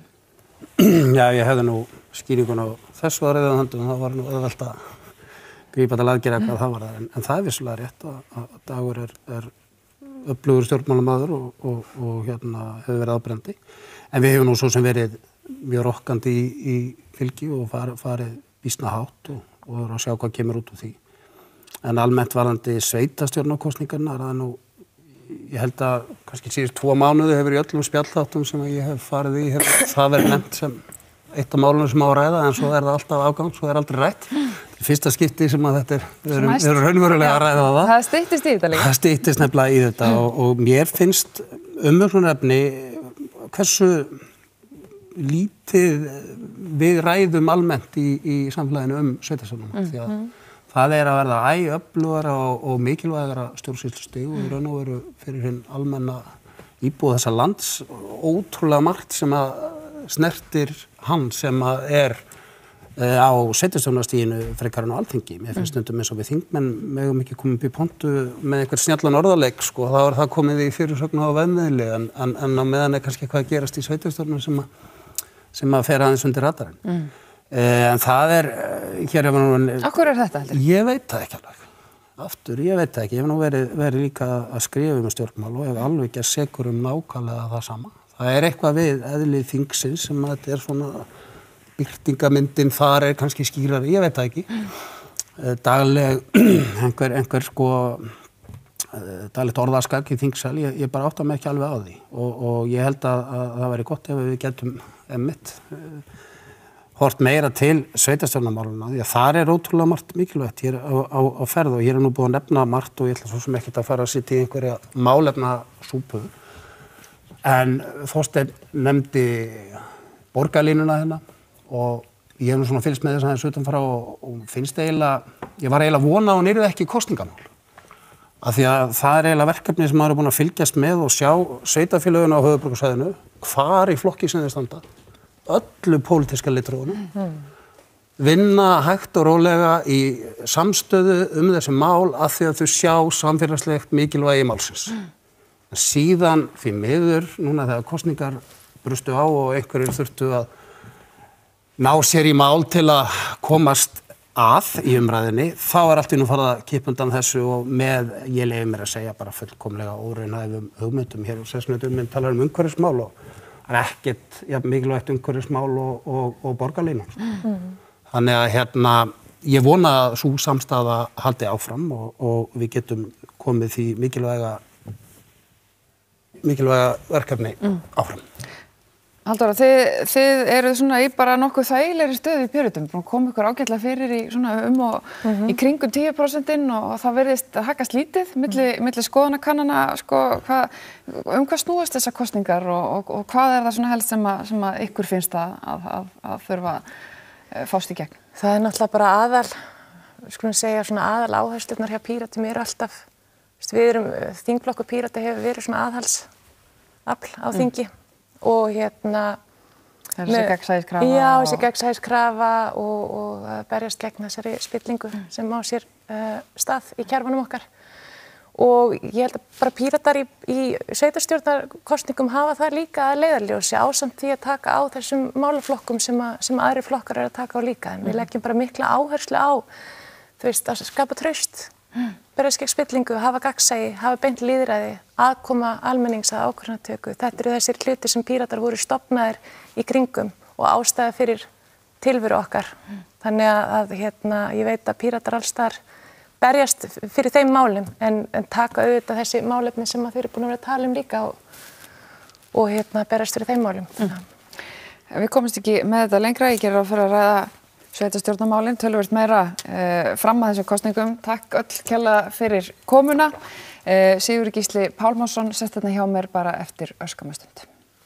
Já, ég hefði nú skýringun á þessu að reyða höndum, það var nú auðvelt að grípa til aðgerða hvað það var það en, en það er vissulega rétt að, að Dagur er, er öflugur stjórnmálamaður og, og, og hérna hefur verið áberandi. En við hefum nú svo sem verið mjög rokkandi í, í fylgi og farið, farið býsna hátt og, og verið að sjá hvað kemur út úr því. En almennt varðandi sveitarstjórnarkosningarnar, það er nú, ég held að kannski síðust tvo mánuði hefur í öllum spjallþáttum sem ég hef farið í, hef, það verið nefnt sem eitt af málunum sem á að ræða en svo er það alltaf afgang, svo er aldrei rætt. Fyrsta skipti sem að þetta er, við erum, erum raunverulega að ræða það. Það styttist í þetta líka. Það styttist nefnilega í þetta mm. og, og mér finnst umhugsunarefni hversu lítið við ræðum almennt í, í samfélaginu um sveitarstjórnina. Mm. Því að mm. það er að verða æ öflugara og, og mikilvægara stjórnsýslustig og í raun og veru fyrir hinn almenna íbúa þessa lands ótrúlega margt sem að snertir hann sem að er á sveitarstjórnarstiginu frekar en á Alþingi. Mér finnst stundum eins og við þingmenn megum ekki koma upp í pontu með einhver snjallan orðaleik, sko, þá er það komið í fyrirsögn á vefmiðli en, en, en á meðan er kannski eitthvað að gerast í sveitarstjórnum sem að, sem að fer aðeins undir radarinn. Mm. Eh, en það er, hér hefur nú... Af hverju er þetta heldur? Ég veit það ekki alveg. Aftur, ég veit það ekki. Ég hef nú verið, verið líka að skrifa um stjórnmál og hef alveg ekki að sekur um nákvæmlega það sama. Það er eitthvað við eðlið þingsins sem að þetta er svona birtingamyndin þar er kannski skýrari, ég veit það ekki. Mm. Dagleg, einhver, einhver sko, daglegt orðaskak í þingsal, ég, ég bara átta mig ekki alveg á því. Og, og ég held að, að það væri gott ef við getum emmitt hort meira til sveitarstjórnarmáluna, því að þar er ótrúlega margt mikilvægt hér á, á, á ferð og hér er nú búið að nefna margt og ég ætla svo sem ekkert að fara að sitja í einhverja málefna súpu. En Þorsteinn nefndi borgarlínuna hérna og ég hef nú svona fylgst með þess aðeins utanfrá og, og finnst eiginlega, ég var eiginlega vona að hún yrði ekki kosningamál. Af því að það er eiginlega verkefni sem maður er búin að fylgjast með og sjá sveitarfélögin á höfuðborgarsvæðinu, hvar í flokki sem þeir standa, öllu pólitíska litrófunum, mm. vinna hægt og rólega í samstöðu um þessi mál af því að þau sjá samfélagslegt mikilvægi málsins. Mm. Síðan því miður, núna þegar kosningar brustu á og einhverjir þurftu að ná sér í mál til að komast að í umræðinni, þá er allt í nú farið að kippa undan þessu og með, ég leyfi mér að segja, bara fullkomlega óraunhæfum hugmyndum hér og sessnöndum minn talar um umhverfismál og það er ekkert ja, mikilvægt umhverfismál og, og, og borgarlínu. Mm. Þannig að hérna, ég vona að sú samstaða haldi áfram og, og við getum komið því mikilvæga, mikilvæga verkefni mm. áfram. Halldóra, þið, þið eru svona í bara nokkuð þægilegri stöðu í Pírötum, kom ykkur ágætlega fyrir í svona um og mm-hmm. í kringum tíu prósentin og það verðist að haggast lítið milli, milli skoðanakannana, sko, hvað, um hvað snúast þessar kosningar og, og, og hvað er það svona helst sem að, sem að ykkur finnst að, að, að, að þurfa að fást í gegn? Það er náttúrulega bara aðal, skulum segja svona aðal áherslurnar hjá Pírötum eru alltaf, við erum, þingflokkur Píröta hefur verið svona aðhalsafl á þingi. Mm. Og hérna þessi gegnsæðiskrafa já, þessi gegnsæðiskrafa og, og að berjast gegn þessari spillingu mm. sem á sér uh, stað í kerfunum okkar og ég held að bara Píratar í, í sveitarstjórnarkosningum hafa það líka að leiðarljósi ásamt því að taka á þessum málaflokkum sem, að, sem aðri flokkar eru að taka á líka en mm. við leggjum bara mikla áherslu á þú veist að skapa traust mm. berjast gegn spillingu, hafa gagnsæi, hafa beint lýðræði, aðkoma almennings að ákvörðunartöku. Þetta eru þessir hlutir sem Píratar voru stofnaðir í kringum og ástæða fyrir tilveru okkar. Mm. Þannig að hérna, ég veit að Píratar alls þar berjast fyrir þeim málum en, en taka auðvitað þessi málefni sem að þeir eru búin að vera að tala um líka og, og hérna, berjast fyrir þeim málum. Mm. Við komumst ekki með þetta lengra, ég gerir að fyrir að ræða sveitarstjórnarmálin, töluvert meira eh, fram að þessum kosningum. Takk öll kærlega fyrir komuna. Eh, Sigurður Gísli Pálmason sest þarna hjá mér bara eftir örskamma stund.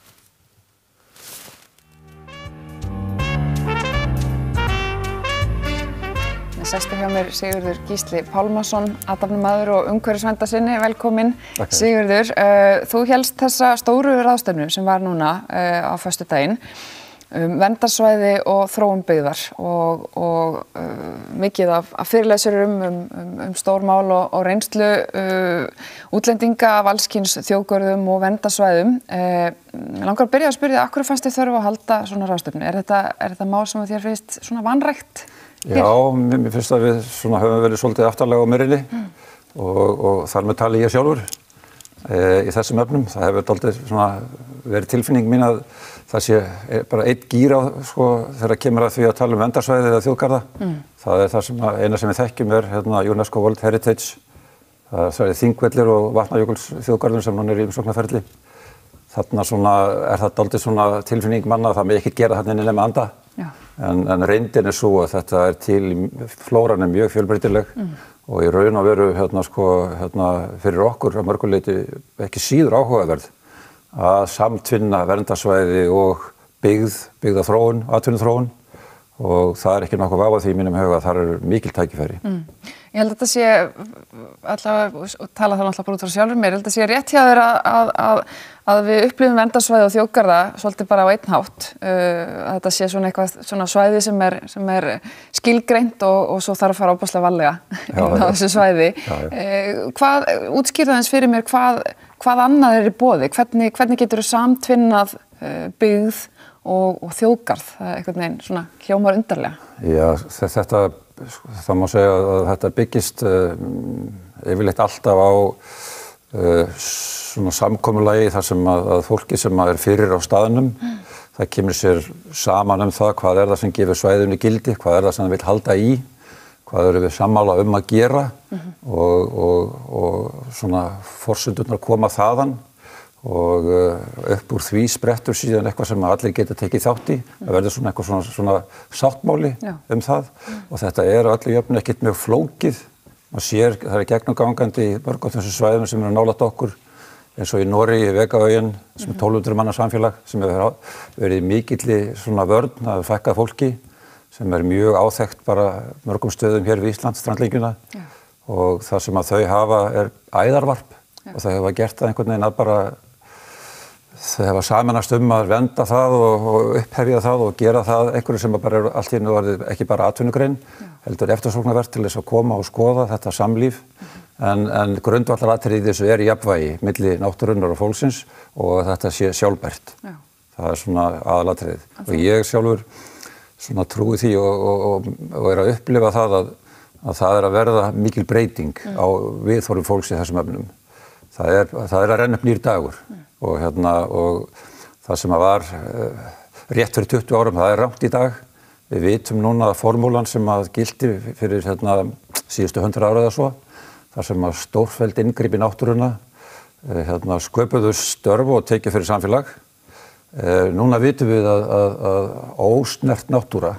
Sestur hjá mér Sigurður Gísli Pálmason, athafnamaður og umhverfisverndarsinni. Velkomin. Takk. Sigurður, eh, þú hélst þessa stóru ráðstefnu sem var núna eh, á föstudaginn. Um, verndarsvæði og þróun byggðar og, og uh, mikið af, af fyrirlesurum um, um, um stórmál og, og reynslu uh, útlendinga af allskyns þjóðgörðum og verndarsvæðum. Uh, langar að byrja að spyrja, akkur fannst þið þörf að halda svona ráðstefnu? Er þetta, er þetta mál sem þér finnst svona vanrækt? Já, mér, mér finnst að við svona höfum verið svolítið aftarlega á merinni mm. og, og þar með tali ég sjálfur e, í þessum efnum. Það hefur dálítið svona verið tilfinning mín að það sé bara einn gír á sko, þegar kemur að því að tala um verndarsvæði eða þjóðgarða. Mm. Það er það sem að, eina sem við þekkjum er hérna, UNESCO World Heritage. Það er Þingvellir og Vatnajökuls þjóðgarðum sem hann er í umsóknarferli. Þarna svona, er það dálítið svona tilfinning manna að það með ekki gera þarna inni nema anda. En, en reyndin er svo að þetta er til, flóran er mjög fjölbreytileg mm. og í raun og veru hérna, sko, hérna, fyrir okkur að mörguleiti ekki síður áhugaverð að samtvinna verndarsvæði og byggð, byggðaþróun, atvinnuþróun og það er ekki nokkuð vafa því í mínum huga að það eru mikil tækifæri. Mm. Ég held að þetta sé, allavega, og tala það náttúrulega bara út frá sjálfur mér, ég held að þetta sé rétt hjá þér að, að, að, að við upplifum verndarsvæði og þjóðgarða svolítið bara á einn hátt. Uh, að þetta sé svona eitthvað svona svæði sem er, sem er skilgreint og, og svo þarf að fara óbúslega varlega inn á þessu svæði. Já, já. Uh, hvað, útskýrðu aðeins fyrir mér hvað, hvað annað er í boði? Hvernig, hvernig getur þú samtvinnað uh, byggð og, og þjóðgarð? Það er einhvern veginn svona hljómar undarlega. Já, þetta það má segja að þetta byggist uh, yfirleitt alltaf á uh, svona samkomulagi þar sem að, að fólki sem að er fyrir á staðnum, mm. það kemur sér saman um það hvað er það sem gefur svæðinu gildi, hvað er það sem það vil halda í, hvað eru við sammála um að gera mm-hmm. og, og, og svona forsendurnar koma þaðan og upp úr því sprettur síðan eitthvað sem allir geta tekið þátt í. Það verður svona eitthvað svona, svona sáttmáli Já. um það mm. og þetta er öllu jöfnu ekkert mjög flókið. Man sér, það er gegnumgangandi í mörgum þessum svæðum sem eru nálægt okkur eins og í Noregi, í Vegaauinn, sem er tólf hundruð manna samfélag sem hefur verið mikilli svona vörn að fækka fólki sem er mjög áþekkt bara mörgum stöðum hér við Ísland, strandlengjuna Já. og það sem að þau hafa er æðarvarp Já. og þau hafa gert það einhvern veginn að bara þau hafa samanast um að vernda það og, og upphefja það og gera það einhverju sem bara er allt í einu orðið ekki bara atvinnugrein, heldur eftirsóknarvert til þess að koma og skoða þetta samlíf. En, en grundvallaratriði í þessu er í jafnvægi milli náttúrunnar og fólksins og þetta sé sjálfbært. Já. Það er svona aðalatriðið. Og ég sjálfur svona trúi því og, og, og, og er að upplifa það að, að það er að verða mikil breyting mm. á viðhorfum fólks í þessum efnum. Það er, það er að renna upp nýr dagur mm. og, hérna, og það sem að var uh, rétt fyrir tuttugu árum, það er rangt í dag. Við vitum núna að formúlan sem að gildi fyrir hérna, síðustu hundrað ára eða svo, þar sem að stórfelld inngrip í náttúruna, uh, hérna, sköpuðu störf og tekið fyrir samfélag. Uh, núna vitum við að, að, að ósnert náttúra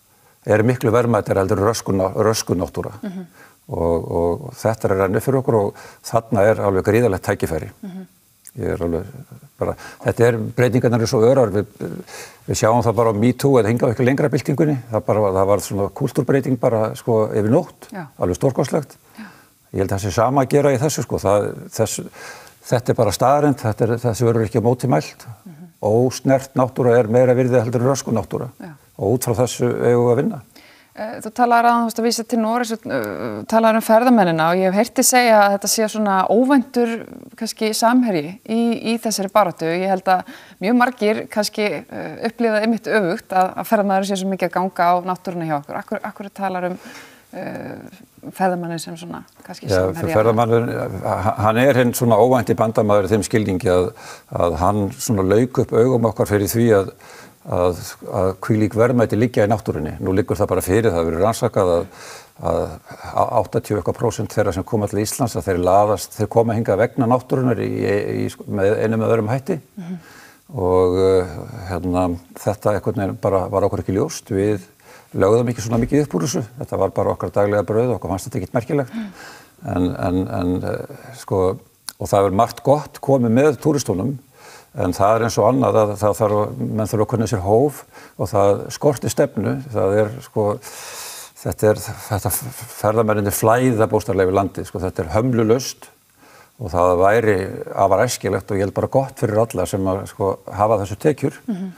er miklu verðmættir heldur röskun, röskun náttúra. Mm-hmm. Og, og þetta er renni fyrir okkur og þarna er alveg gríðarlegt tækifæri. Mm-hmm. Ég er alveg bara, þetta er breytingarnar er svo örar, við, við sjáum það bara á MeToo eða hingað ekki lengra byltingunni, það, bara, það var svona kultúrbreyting bara sko yfir nótt, Já. Alveg stórkostlegt. Ég held að það sé sama að gera í þessu sko, það, þess, þetta er bara staðreynd, þetta er, þessu verður ekki á móti mælt. Mm-hmm. Ósnert náttúra er meira virði heldur en röskun náttúra og út frá þessu eigum við að vinna. Þú talar að þú vísa til Noregs og talar um ferðamennina og ég hef heyrti segja að þetta sé svona óvæntur kannski samherji í, í þessari baráttu. Ég held að mjög margir kannski upplifa einmitt öfugt að, að ferðamæður sé svo mikið að ganga á náttúruna hjá okkur. Akkur, akkur talar um uh, ferðamannin sem svona kannski Já, samherji? Ferðamannur, hann er hinn svona óvænti bandamaður í þeim skilningi að, að hann svona lauk upp augum okkar fyrir því að að, að hvílík verðmæti liggja í náttúrunni. Nú liggur það bara fyrir, það verður rannsakað að, að áttatíu prósent þeirra sem koma til Íslands að þeir laðast, þeir koma hingað vegna náttúrunnar í, í, með einum eða öðrum hætti. Mm-hmm. Og hérna, þetta einhvern veginn bara var okkur ekki ljóst. Við lögðum ekki svona mikið upp úr þessu. Þetta var bara okkar daglega brauð, okkur fannst þetta ekkert merkilegt. Mm. En, en, en sko, og það er margt gott komið með túristunum. En það er eins og annað að það þarf, menn þurfa að kunna sér hóf og það skorti stefnu. Það er sko, þetta er, þetta ferðamennirnir flæða bóstarlega yfir landið, sko, þetta er hömlulaust og það væri afar æskilegt og ég held bara gott fyrir alla sem að sko hafa þessu tekjur mm-hmm.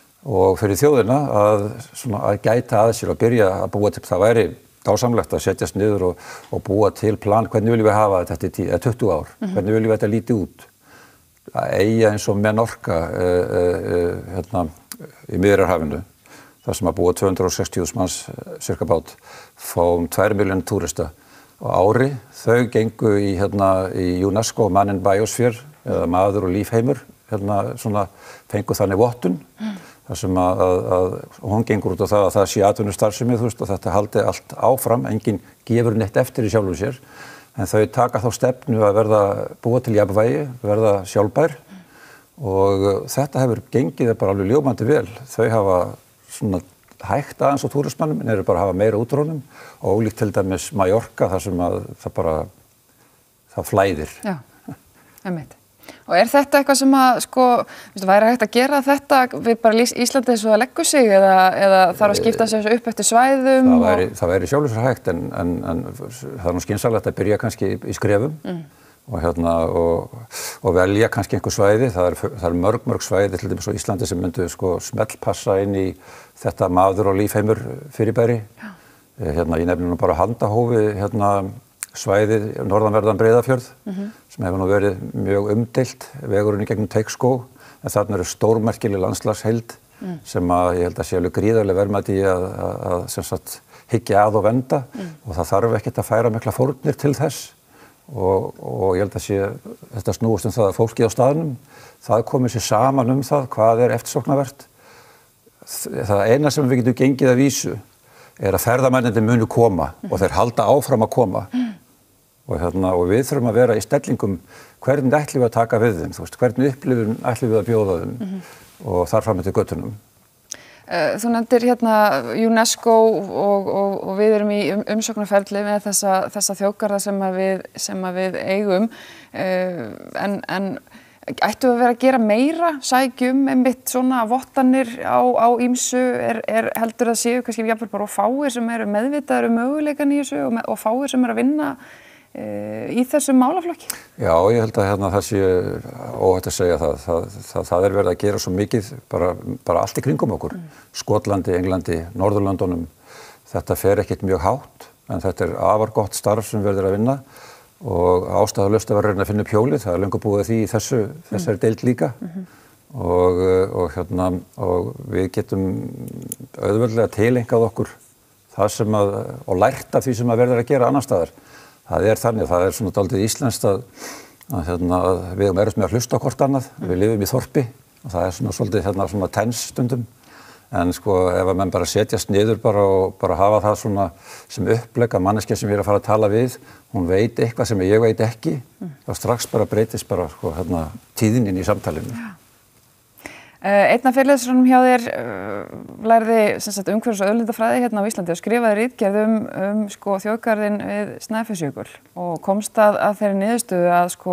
og fyrir þjóðina að svona að gæta að sér og byrja að búa til, það væri dásamlegt að setjast niður og, og búa til plan, hvernig viljum við hafa þetta í tuttugu ár, mm-hmm. hvernig viljum við þetta líti út. Að eiga eins og Menorca uh, uh, hérna, í Miðjarðarhafinu, þar sem að búa tvö hundruð sextíu þúsund manns cirka bát, fá um tvær milljónir túrista á ári. Þau gengu í, hérna, í UNESCO Mannin Biosphere, eða maður og lífheimur, hérna, svona, fengu þannig vottun, mm. þar sem að, að, að hún gengur út á það að það sé atvinnustarfsemi, þú veist, og þetta haldi allt áfram, enginn gefur neitt eftir í sjálfum sér. En þau taka þá stefnu að verða búa til jafnvægi, verða sjálfbær og þetta hefur gengið bara alveg ljómandi vel. Þau hafa svona hægt aðeins á túrismannum en eru bara að hafa meira útrónum og ólíkt til dæmis Mallorca þar sem að það bara, það flæðir. Já, einmitt. Og er þetta eitthvað sem að, sko, veistu, væri hægt að gera þetta við bara Íslandi eins og að leggur sig eða, eða þarf að skipta sig upp eftir svæðum? Það væri, og... það væri sjálfur svo hægt en, en, en það er nú skynsamlegt að byrja kannski í skrefum mm. og, hérna, og, og velja kannski einhver svæði. Það er, það er mörg, mörg svæði til dæmis á Íslandi sem myndu sko smellpassa inn í þetta maður og lífheimur fyrirbæri. Hérna, ég nefnir nú bara Handahófi, hérna, svæðið norðanverðan Breiðafjörð mm-hmm. sem hefur nú verið mjög umdeilt vegurinn í gegnum Teigsskóg en þarna eru stórmerkileg landslagsheild mm. sem að ég held að sé alveg gríðarlega verðmæti í að, að, að sem sagt hyggja að og venda mm. og það þarf ekkert að færa mikla fórnir til þess og, og ég held að sé þetta snúist um það að fólkið á staðnum það komið sér saman um það hvað er eftirsóknarvert. Það eina sem við getum gengið að vísu er að ferðamennirnir munu koma mm. og þeir halda áfram að koma mm. Og, hérna, og við þurfum að vera í stellingum hvernig ætlum við að taka við þeim, þú veist, hvernig upplifum ætlum við að bjóða þeim mm-hmm. og þar fram eftir göttunum. Þú nefndir hérna UNESCO og, og, og við erum í um, umsóknarferli með þessa, þessa þjóðgarða sem að við, sem að við eigum en, en ættum við að vera að gera meira, sækjum einmitt svona vottanir á, á ýmsu, er, er heldur að séu kannski jafnvel bara og fáir sem eru meðvitaður um möguleikan í þessu og, með, og fáir sem eru að vinna í þessum málaflokki? Já, ég held að hérna það sé óhætt að segja það. Það, það, það er verið að gera svo mikið, bara, bara allt í kringum okkur. Mm. Skotlandi, Englandi, Norðurlöndunum, þetta fer ekkert mjög hátt, en þetta er afar gott starf sem verður að vinna og ástæðulaust að vera að finna upp hjólið, það er löngu búið því í þessu, þessari mm. deild líka. Mm-hmm. og, og, hérna, og við getum auðveldlega tileinkað okkur það sem að, og lært af því sem að verður að gera annar staðar. Það er þannig, það er svona dálítið íslenskt að, að, hérna, að við erum erust með að hlusta á hvort annað, við lifum í þorpi og það er svona svolítið hérna, svona tens stundum. En sko ef að menn bara setjast niður bara og bara hafa það svona sem upplegg að manneskja sem ég er að fara að tala við, hún veit eitthvað sem ég veit ekki, mm. þá strax bara breytist bara sko, hérna, tíðinin í samtalinu. Ja. Uh, einn af fyrirlesurunum hjá þér uh, lærði umhverfis- og auðlindafræði hérna á Íslandi og skrifaði ritgerð um, um sko, þjóðgarðinn við Snæfellsjökul og komst að, að þeirri niðurstöðu að sko,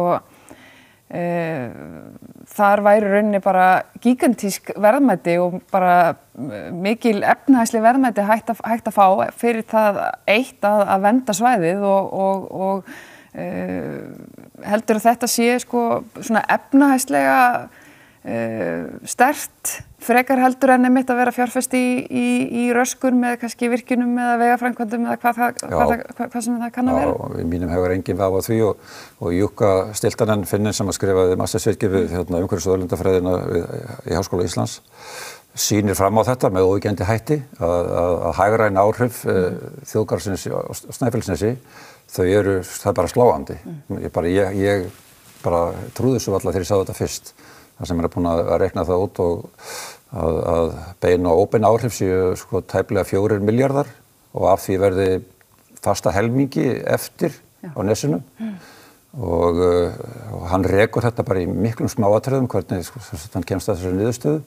uh, þar væri rauninni bara gigantísk verðmæti og bara uh, mikil efnahagsleg verðmæti hægt að, hægt að fá fyrir það eitt að, að vernda svæðið og, og, og uh, heldur að þetta sé sko, svona efnahagslega Uh, sterkt, frekar heldur en einmitt að vera fjárfest í, í, í röskun með kannski virkjunum eða vegaframkvæmdum eða hvað, það, hvað, hvað, hvað sem það kann að vera? Já, í mínum hefur enginn vafa á því og, og Jukka Stiltanen Finninn sem að skrifaði mastersritgerð við hérna, umhverfis- og auðlindafræðina í Háskóla Íslands sýnir fram á þetta með óyggjandi hætti að, að, að hægræn áhrif mm. þjóðgarðsins og Snæfellsnesi þau eru, það er bara sláandi. Mm. Ég, bara, ég, ég bara trúði svo alla þegar ég sá þetta fyrst. Það sem er búin að rekna það út og að, að bein og óbein áhrif séu sko tæplega fjórir milljarðar og af því verði fasta helmingi eftir Já. Á nesinu mm. og, og hann rekur þetta bara í miklum smáatriðum hvernig sko, hann kemst að þessari niðurstöðu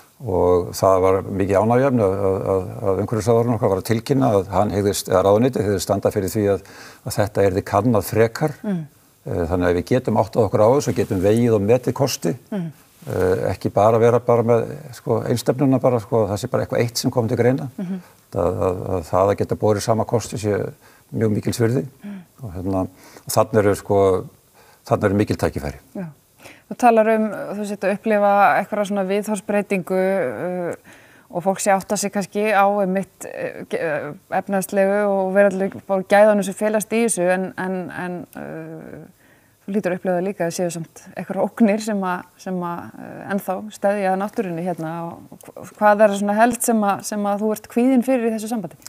og það var mikið ánægjefni að, að, að umhverfisráðherrann okkar var að tilkynna að hann hegðist, eða ráðuneytið hegðist standa fyrir því að, að þetta yrði kannað frekar. Mm. Þannig að við getum áttað okkur á þessu og getum vegið og metið kosti, mm. uh, ekki bara vera bara með sko, einstefnuna bara, sko, það sé bara eitthvað eitt sem kom til greina. Mm-hmm. að, að, að það að geta borið sama kosti sé mjög mikils virði mm. og hérna, þannig eru sko, þannig eru mikil tækifæri. Já. Þú talar um, þú sett að upplifa eitthvað svona viðhorfsbreytingu uh, og fólk sé átta sig kannski á mitt uh, efnahagslegu og verðalegu bara gæðanum sem felast í þessu en, en, en uh, þú lítur að upplifa líka að séu samt eitthvað ógnir sem að, sem að uh, ennþá steðja náttúrunni hérna og hvað er svona helst sem að, sem að þú ert kvíðinn fyrir í þessu sambandi?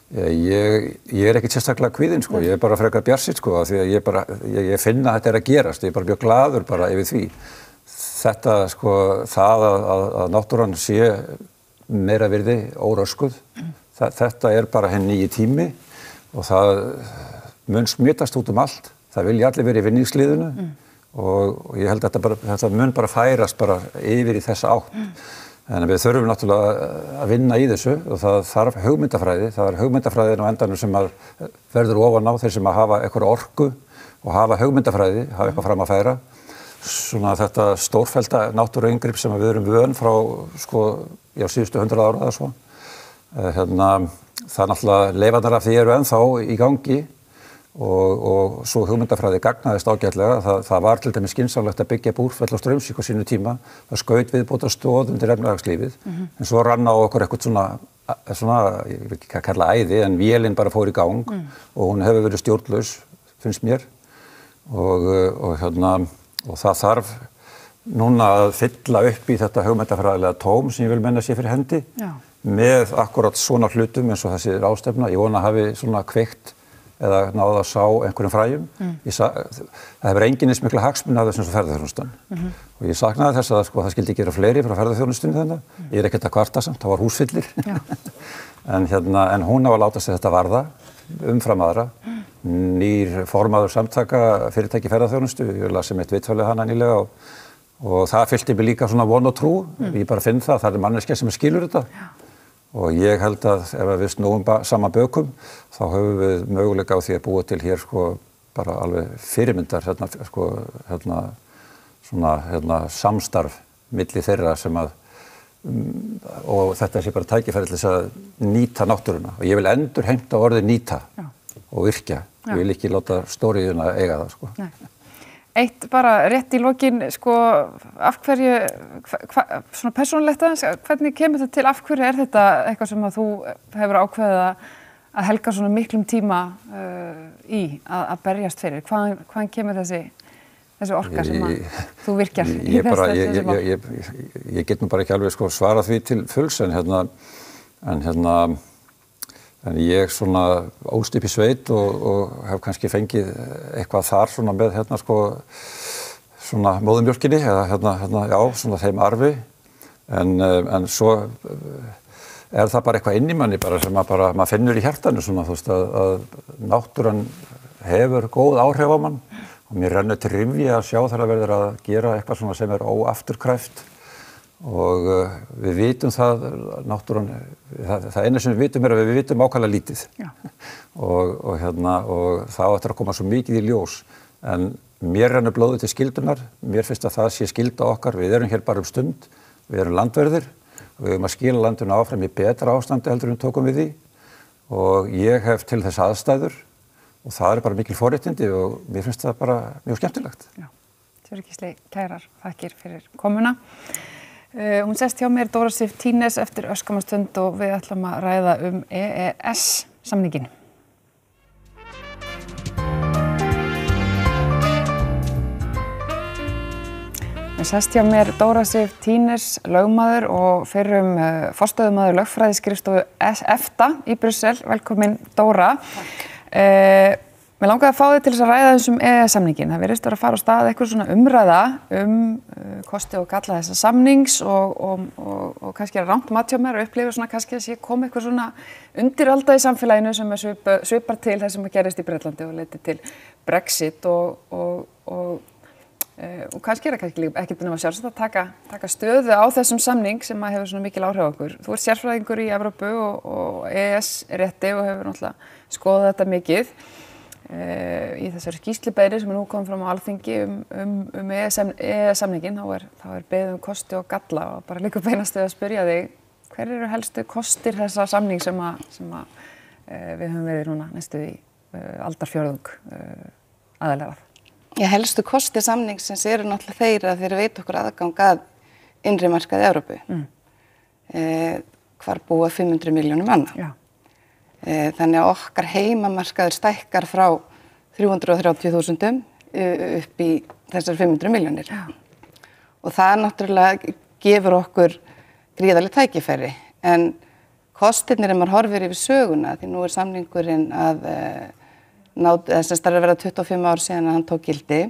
Ég, ég er ekkert sérstaklega kvíðinn sko, ég er bara frekar bjartsýnn sko því að ég bara, ég, ég finna að þetta er að gerast, ég er bara mjög glaður bara yfir því. Þetta sko, það að, að, að náttúran sé meira virði, óröskuð. Mm. Þetta er bara henni í tími og það mun smitast út um allt. Það vilja allir verið í vinningsliðinu mm. og, og ég held að þetta, bara, þetta mun bara færast bara yfir í þessa átt. Mm. En við þurfum náttúrulega að vinna í þessu og það þarf hugmyndafræði. Það er hugmyndafræðin á endanum sem að verður ofan á þeir sem að hafa eitthvað orku og hafa hugmyndafræði, hafa eitthvað fram að færa. Svona þetta stórfellda náttúruinngrip sem við erum vön frá sko, já, síðustu hundrað ára eða svo. Hérna, það er náttúrulega leifandar af því eru ennþá í gangi og, og svo hugmyndafræði gagnaðist ágætlega. Það, það var til dæmis skynsamlegt að byggja Búrfell og Straumsvík á sínu tíma. Það skaut viðbótar stoð undir efnahagslífið. Mm-hmm. En svo rann á okkur eitthvað svona, svona, ég vil ekki kalla æði, en vélinn bara fór í gang mm. og hún hefur verið stjórnlaus, finnst mér. Og, og hérna, og það þarf núna að fylla upp í þetta hugmyndafræðilega tóm sem ég vil menna sé fyrir hendi Já. Með akkurat svona hlutum eins og þessi ráðstefna. Ég vona að hafi svona kveikt eða náða að sá einhverjum fræjum. Mm. Sa, það hefur enginn eins mikla hagsmuni af þessum svo ferðarþjónustan. Mm-hmm. Og ég saknaði þess að sko, það skildi gera fleiri frá ferðarþjónustunni þarna. Mm. Ég er ekkert að kvarta samt, það var húsfyllir. en, hérna, en hún á að láta sig þetta varða umfram aðra. Mm. Nýr formaður samtaka fyrirtæki ferðarþjónustu, ég lasi mitt viðtalið hana nýlega og, og það fyllti mig líka svona von og trú. Mm. Ég bara finn það, það er manneskja sem skilur þetta. Já. Og ég held að ef við snúum sama bökum, þá höfum við möguleika á því að búa til hér sko bara alveg fyrirmyndar hérna, sko, hérna, svona, hérna, samstarf milli þeirra sem að, um, og þetta sé bara tækifæri til þess að nýta náttúruna. Og ég vil endur heimta orðið nýta Já. Og virkja. Ég vil ekki láta stóriðjuna eiga það, sko. Nei. Eitt bara rétt í lokin, sko, af hverju, hva, svona persónulegt aðeins, hvernig kemur þetta til, af hverju er þetta eitthvað sem að þú hefur ákveðið að helga svona miklum tíma uh, í að, að berjast fyrir? Hvaðan, hvaðan kemur þessi, þessi orka sem að ég, þú virkjar í þessu þessu mál? Ég, ég, ég, ég get nú bara ekki alveg sko svarað því til fulls, en hérna, en hérna, en ég svona ólst upp í sveit og, og hef kannski fengið eitthvað þar svona með hérna sko svona móðurmjólkinni eða hérna, hérna já, svona þeim arfi, en, en svo er það bara eitthvað inn í manni bara sem að bara, maður finnur í hjartanu svona, þú veist, að, að náttúran hefur góð áhrif á mann og mér rennur til rifji að sjá þegar verður að gera eitthvað svona sem er óafturkræft. Og uh, við vitum það, náttúran, það, það eina sem við vitum er að við vitum ákvæmlega lítið og, og, hérna, og það áttur að koma svo mikið í ljós. En mér rennur blóðið til skyldunar, mér finnst að það sé skylda okkar, við erum hér bara um stund, við erum landverðir og við erum að skila landinu áfram í betra ástandi heldur en tókum við því og ég hef til þess aðstæður og það er bara mikil forréttindi og mér finnst það bara mjög skemmtilegt. Já, Tjörgísli, kærar þakkir fyrir komuna. Uh, hún sest hjá mér Dóra Sif Tínes eftir örskamastund og við ætlum að ræða um E E S-samningin. Hún sest hjá mér Dóra Sif Tínes, lögmaður og fyrrum uh, forstöðumaður lögfræðiskrifstofu EFTA í Brussel. Velkomin Dóra. Takk. Uh, Mér langaði að fá þig til þess að ræða þessum E E S-samningin. Það virðist vera að fara á stað eitthvað svona umræða um uh, kosti og galla þessa samnings og, og, og, og kannski er rangt mat hjá mér og upplifa svona kannski að sé koma eitthvað svona undiralda í samfélaginu sem er svipa, svipar til þess sem að gerist í Bretlandi og leiti til Brexit og, og, og, uh, og kannski er það kannski ekkert nema sjálfsagt að taka, taka stöðu á þessum samning sem að hefur svona mikil áhrif á okkur. Þú ert sérfræðingur í Evrópu og, og E E S-rétti og hefur náttúrulega skoðað þetta mikið. Uh, í þessari skýrslubeiðni sem er nú komið fram á Alþingi um, um, um E E S-samningin, þá er, er beðið um kosti og galla og bara líka beinast við að spyrja þig, hver eru helstu kostir þessa samning sem, að, sem að, uh, við höfum verið núna næstu í uh, aldarfjórðung uh, aðallegað? Já, helstu kostir samningsins eru náttúrulega þeir að þeir veit okkur aðgang að innri markaði Evrópu, mm. uh, hvar búa fimm hundruð milljónir manna. Já. Þannig að okkar heimamarkaður stækkar frá þrjú hundruð þrjátíu þúsundum upp í þessar fimm hundruð milljónir. Já. Og það náttúrulega gefur okkur gríðarleg tækifæri. En kostirnir ef maður horfir yfir söguna, því nú er samningurinn að ná, þess að starfa að vera tuttugu og fimm ár síðan að hann tók gildi,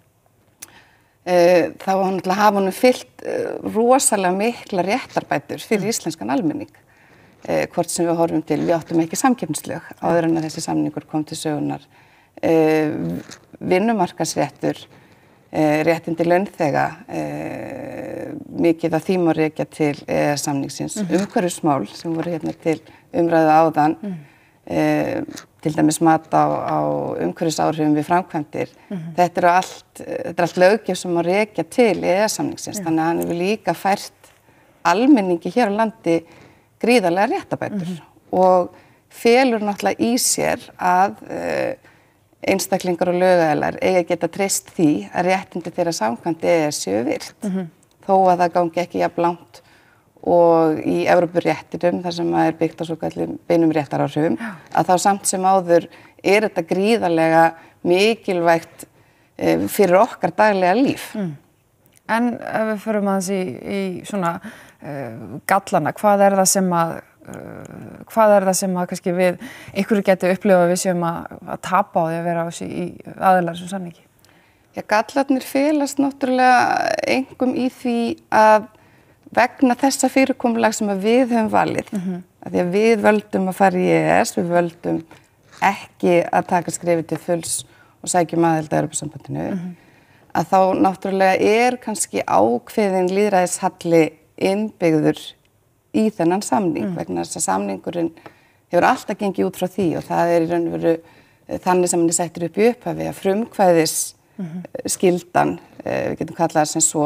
mm-hmm. þá náttúrulega hafa honum fyllt rosalega mikla réttarbætur fyrir mm. íslenskan almenning. Eh, hvort sem við horfum til, við áttum ekki samkeppnislög áður en að þessi samningur kom til sögunar, eh, vinnumarkaðsréttur, eh, réttindi launþega, eh, mikið af því má rekja til E E S-samningsins, mm-hmm. umhverfismál sem voru hérna til umræðu áðan, mm. eh, til dæmis mat á, á umhverfisáhrifum við framkvæmdir. Mm-hmm. Þetta er allt, þetta er allt löggjöf sem má rekja til E E S-samningsins, mm. þannig að hann hefur líka fært almenningi hér á landi gríðarlega réttarbætur mm-hmm. og felur náttúrulega í sér að uh, einstaklingar og lögaðilar eiga að geta treyst því að réttindi þeirra samkvæmt E E S séu virt, mm-hmm. þó að það gangi ekki jafn langt og í Evrópuréttinum, þar sem er byggt á svokallum beinum réttaráhrifum, að þá samt sem áður er þetta gríðarlega mikilvægt uh, fyrir okkar daglega líf. Mm. En ef við förum aðeins í, í svona uh, gallana, hvað er það sem að, uh, hvað er það sem að kannski við, einhverju geti upplifað við séum að, að tapa á því að vera á þessi í aðilar sem samningi? Já, gallarnir felast náttúrulega engum í því að vegna þessa fyrirkomulag sem að við höfum valið, mm-hmm. að því að við völdum að fara í E E S, við völdum ekki að taka skrefið til fulls og sækjum aðild að Evrópusambandinu, mm-hmm. að þá náttúrulega er kannski ákveðin lýðræðishalli innbyggður í þennan samning, mm. vegna þess að samningurinn hefur alltaf gengið út frá því og það er í raun og veru þannig sem hann er settur upp í upphafi að frumkvæðis mm-hmm. skyldan, við getum kallað það sem svo,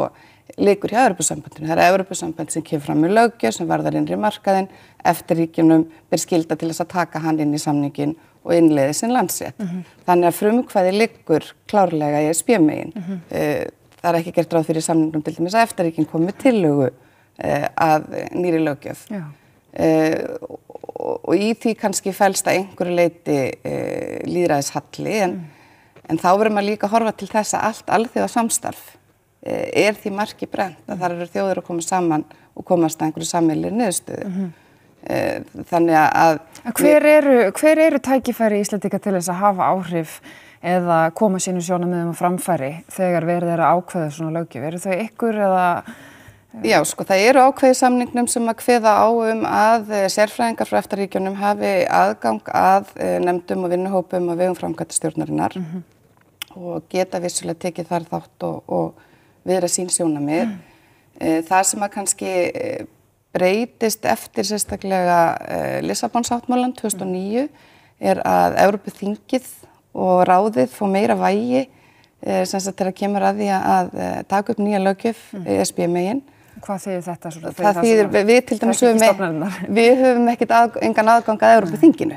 liggur hjá Evrópusambandinu. Það er Evrópusamband sem kemur fram með löggjöf sem varðar innri markaðinn, eftir ríkjunum ber skylda til þess að taka hann inn í samningin og innleiði sinn landsrétt. Mm-hmm. Þannig að frumkvæði liggur klárlega í E S B-megin. Mm-hmm. uh, það er ekki gert ráð fyrir samningnum til dæmis að eftirríkin komi með tillögu uh, að nýri löggjöf. Uh, og, og í því kannski felst að einhverju leyti uh, lýðræðishalli, en, mm. en þá verður maður líka að horfa til þess að allt alþjóða samstarf uh, er því marki brennt, að þar eru þjóðir að koma saman og komast að einhverju sameiginlegri niðurstöðu. Mm-hmm. uh, þannig að hver eru, hver eru tækifæri Íslendinga til þess að hafa áhrif eða koma sínu sjónarmiðum á framfæri þegar verið er að ákveða svona löggjöf? Eru þau ykkur eða Já, sko, það eru ákveði samningnum sem að kveða á um að sérfræðingar frá EFTA-ríkjunum hafi aðgang að nefndum og vinnuhópum og vegum framkvæmdastjórnarinnar mm-hmm. og geta vissulega tekið þar þátt og, og viðra sín sjónarmið. Mm. Það sem að kannski breytist eftir sérstaklega Lissabonsáttmálann tvö þúsund og níu er að Evrópuþingið og ráðið fá meira vægi sem sagt þegar kemur að því að taka upp nýja löggjöf mm. E S B-megin. Hvað þýðir þetta? Svona, það þýðir, við, við til dæmis höfum, við höfum ekkert að, engan aðgang að Evrópuþinginu.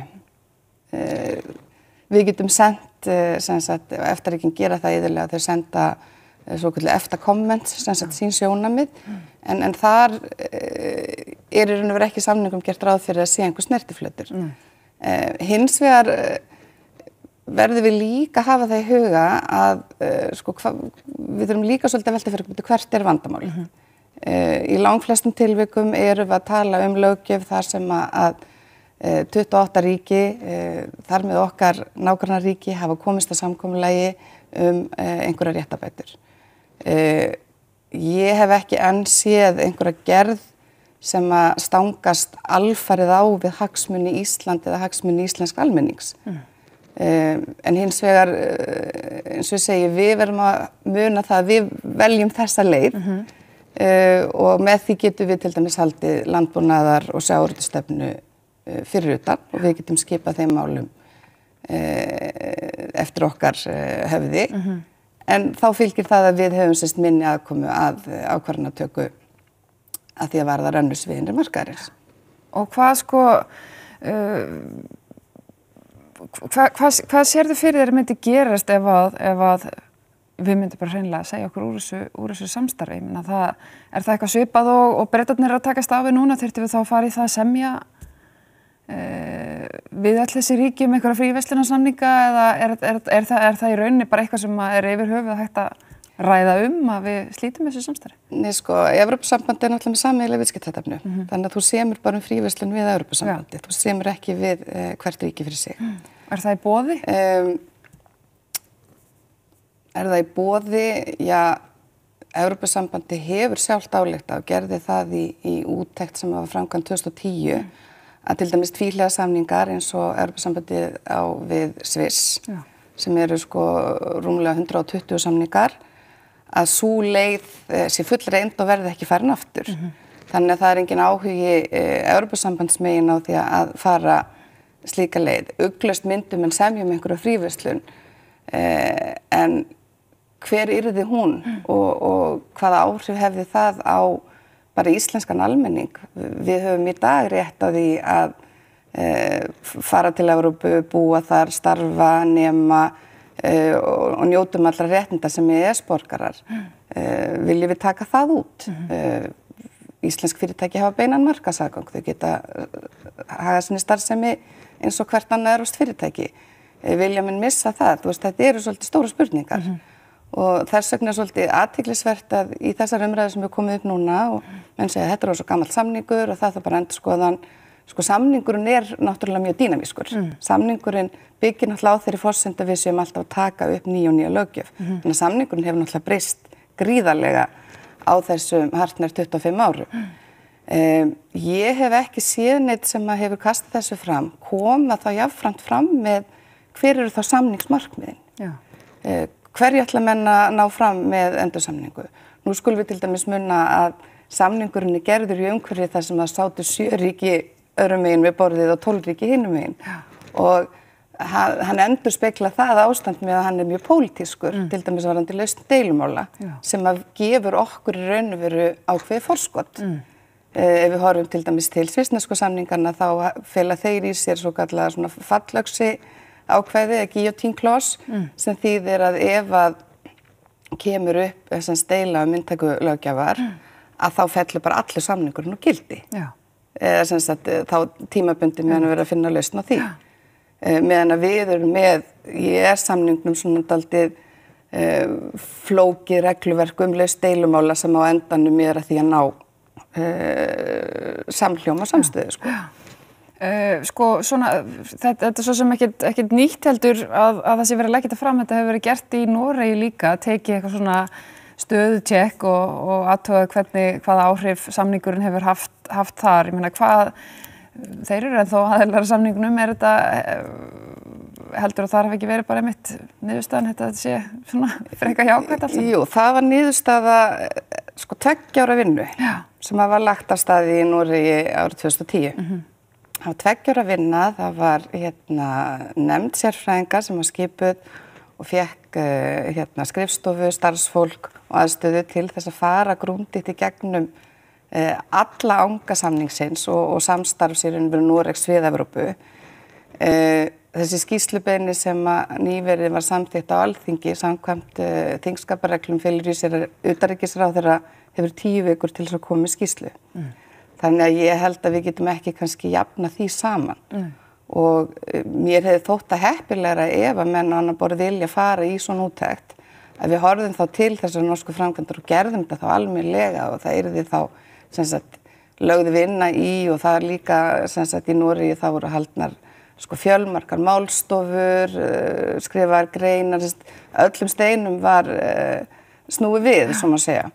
Uh, við getum sendt, uh, sem sagt, EFTA-ríkin gera það yfirlega, þau senda uh, svokölluð EFTA-comments, sem sagt, sín sjónarmið, mm. en, en þar uh, er í raun og veru ekki samningum gert ráð fyrir að sé einhver snertiflötur. Mm. Uh, hins vegar uh, verðum við líka að hafa það í huga að uh, sko, hva, við þurfum líka svolítið að velta fyrir hvert er vandamál. Mm-hmm. uh, í langflestum tilvikum erum við að tala um löggjöf þar sem að, að uh, tuttugu og átta ríki, uh, þar með okkar nágrannaríki hafa komist að samkomulagi um uh, einhverja réttabætur. Uh, ég hef ekki enn séð einhverja gerð sem að stangast alfarið á við hagsmuni Ísland eða hagsmuni íslensk almennings. Mm. Um, en hins vegar, uh, eins og ég segi, við verðum að muna það að við veljum þessa leið mm-hmm. uh, og með því getum við til dæmis haldið landbúnaðar og sjávarútvegsstefnu uh, fyrir utan og við getum skipað þeim málum uh, eftir okkar uh, höfði. Mm-hmm. En þá fylgir það að við höfum sérst minni aðkomu að uh, ákvarðanatöku að því að varða önnur sviðinir markaðarins. Og hvað sko... Uh, Hva, hvað, hvað sérðu fyrir þér myndi gerast ef að, ef að við myndum bara hreinlega að segja okkur úr þessu, úr þessu samstarfi? Ég meina, það, er það eitthvað svipað og, og Bretarnir er að takast á við núna? Þyrftum við þá að fara í það að semja e, við öll þessi ríki um einhverja fríverslunarsamninga eða er, er, er, er, það, er það í rauninni bara eitthvað sem er yfir höfuð að hægt að ræða um að við slítum þessu samstarfi? Nei, sko, Evrópusambandið er náttúrulega með sameiginlega viðskiptahæfni. Mm-hmm. Þannig að þú semur bara um fríverslun við Evrópusambandið. Ja. Þú semur ekki við uh, hvert ríki fyrir sig. Mm. Er það í boði? Um, er það í boði? Já, Evrópusambandið hefur sjálft álykta og gerði það í, í úttekt sem var framkvæmd tvö þúsund og tíu mm. að til dæmis tvíhliða samningar eins og Evrópusambandið á við Sviss ja. Sem eru sko rúmlega hundrað og tuttugu samningar að sú leið e, sé full reynd og verði ekki farin aftur. Mm-hmm. Þannig að það er engin áhugi e, Evrópusambandsmegin á því að fara slíka leið. Ugglaust myndum en semjum einhverju fríverslun e, en hver yrði hún mm. og, og hvaða áhrif hefði það á bara íslenskan almenning? Við höfum í dag rétt á því að e, fara til Evrópu, búa þar, starfa, nema Uh, og, og njótum allra réttinda sem E E S-borgarar. Mm. Uh, viljum við taka það út? Mm-hmm. Uh, íslensk fyrirtæki hafa beinan markaðsaðgang. Þau geta uh, haga sinni starfsemi eins og hvert annað evrópskt fyrirtæki. Uh, vilja menn missa það? Þú veist, þetta eru svolítið stóra spurningar. Mm-hmm. Og þess vegna er svolítið athyglisvert að í þessar umræðu sem við komum upp núna og menn segja að þetta er svo gamall samningur og það er bara endurskoðan. Sko samningurinn er náttúrulega mjög dýnamískur. Mm. Samningurinn byggir náttúrulega á þeirri forsenda við séum alltaf að taka upp nýja og nýja löggjöf. Mm. Þannig að samningurinn hefur náttúrulega breyst gríðarlega á þessum hartnær tuttugu og fimm árum. Mm. Um, ég hef ekki séð neitt sem að hefur kastað þessu fram, koma þá jafnframt fram með hver eru þá samningsmarkmiðin. Já. Uh, hverju ætla menn að ná fram með endursamningu? Nú skulum við til dæmis munna að samningurinn er gerður í umhverfi þar sem það sátu sjö ríki öðrum megin við borðið og tólf ríki hinum megin. Já. Og hann endur spekla það ástand með að hann er mjög pólitískur, mm. til dæmis varandi lausn deilumála, Já. sem að gefur okkur í raun og veru ákveði forskot. Mm. Eh, ef við horfum til dæmis til svissnesku samningarna þá fela þeir í sér svo kallega svona fallöksi ákveði, eða guillotine clause, mm. sem þýðir að ef að kemur upp þess að deila um inntöku löggjafar, mm. að þá fellur bara allir samningurinn og gildi. Já. Eða sem sagt þá tímabundi meðan við erum að finna lausn á því. Já. Meðan að við erum með í E E S-samningnum svona daldið uh, flókið regluverk um lausn deilumála sem á endanum er að því að ná uh, samhljóma samstöðu, sko. Uh, sko, svona, þetta, þetta er svo sem ekkert, ekkert nýtt heldur að, að það sé verið að leggja þetta fram, þetta hefur verið gert í Noregi líka, tekið eitthvað svona stöðutjekk og, og aðtöða hvernig, hvaða áhrif samningurinn hefur haft, haft þar. Ég meina, hvað, þeir eru ennþá aðeinslega samningunum, er þetta, heldur að það hafi ekki verið bara einmitt niðurstaðan, þetta sé svona frekar jákvætt allt saman? Jú, það var niðurstaða, sko, tveggja ára vinnu, Já. sem var lagt af staði í Noregi árið tvö þúsund og tíu. Mm-hmm. Það var tveggja ára vinna, það var hérna nefnd sérfræðinga sem var skipuð og fekk uh, hérna, skrifstofu, starfsfólk og aðstöðu til þess að fara grúndið í gegnum uh, alla anga samningsins og, og samstarfsýrinn við Noregs við Evrópu. Uh, þessi skýrslubeini sem að nýverið var samþykkt á Alþingi samkvæmt uh, þingskapareglum felur í sér að utanríkisráðherra hefur tíu vikur til þess að koma með skýrslu. Mm. Þannig að ég held að við getum ekki kannski jafna því saman. Mm. Og mér hefði þótt að heppilegra ef að menn annar borð vilja fara í svona úttekt að við horfðum þá til þessar norsku framkvæmdur og gerðum þetta þá almennilega og það yrði þá sem sagt lögðu vinna í og það er líka sem sagt í Noregi þá voru haldnar sko fjölmarkar málstofur, uh, skrifaðar greinar, öllum steinum var uh, snúið við, svo maður segja.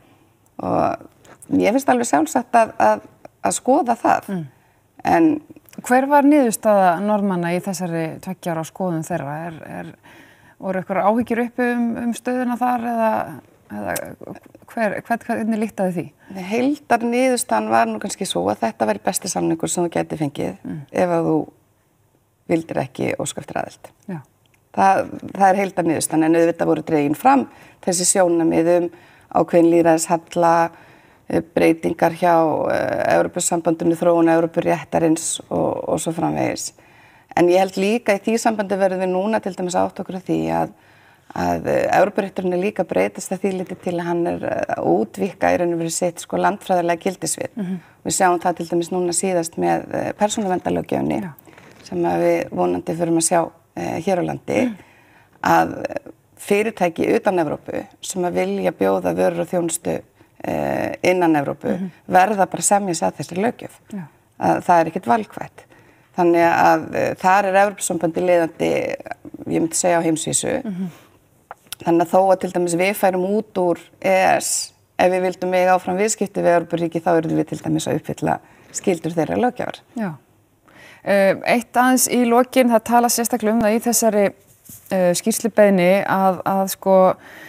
Og ég finnst alveg sjálfsagt að, að, að skoða það. Mm. En hver var niðurstaða Norðmanna í þessari tveggja ára skoðun þeirra? Er, er, voru eitthvað áhyggjur uppi um, um stöðuna þar eða, eða hver, hver, hvernig líktaði því? Heildar niðurstaðan var nú kannski svo að þetta væri besti samningur sem þú gæti fengið mm. ef að þú vildir ekki óska eftir aðild. Já. Það, það er heildar niðurstaðan en auðvitað voru dregin fram þessi sjónarmið um ákveðin lýðræðishalla, breytingar hjá Evrópusambandinu, þróun Evrópuréttarins og, og svo framvegis. En ég held líka í því sambandi verðum við núna til dæmis átt okkur af því að, að Evrópurétturinn er líka breytast að því litið til að hann er að útvíkka í raun og verið sitt sko landfræðilega gildisvið. Mm-hmm. Við sjáum það til dæmis núna síðast með persónuverndarlöggjöfinni sem að við vonandi förum að sjá eh, hér á landi mm. að fyrirtæki utan Evrópu sem að vilja bjóða vörur og þjónustu innan Evrópu mm-hmm. verða bara semja sig að þessari löggjöf. Já. Að það er ekkert valkvætt. Þannig að þar er Evrópusambandi leiðandi, ég myndi segja á heimsvísu. Mm-hmm. Þannig að þó að til dæmis við færum út úr E E S, ef við vildum eiga áfram viðskipti við Evrópuríki þá erum við til dæmis að uppfylla skyldur þeirra löggjafar. Já. Uh, eitt aðeins í lokin, það tala sérstaklega um það í þessari uh, skýrslubeiðni að, að sko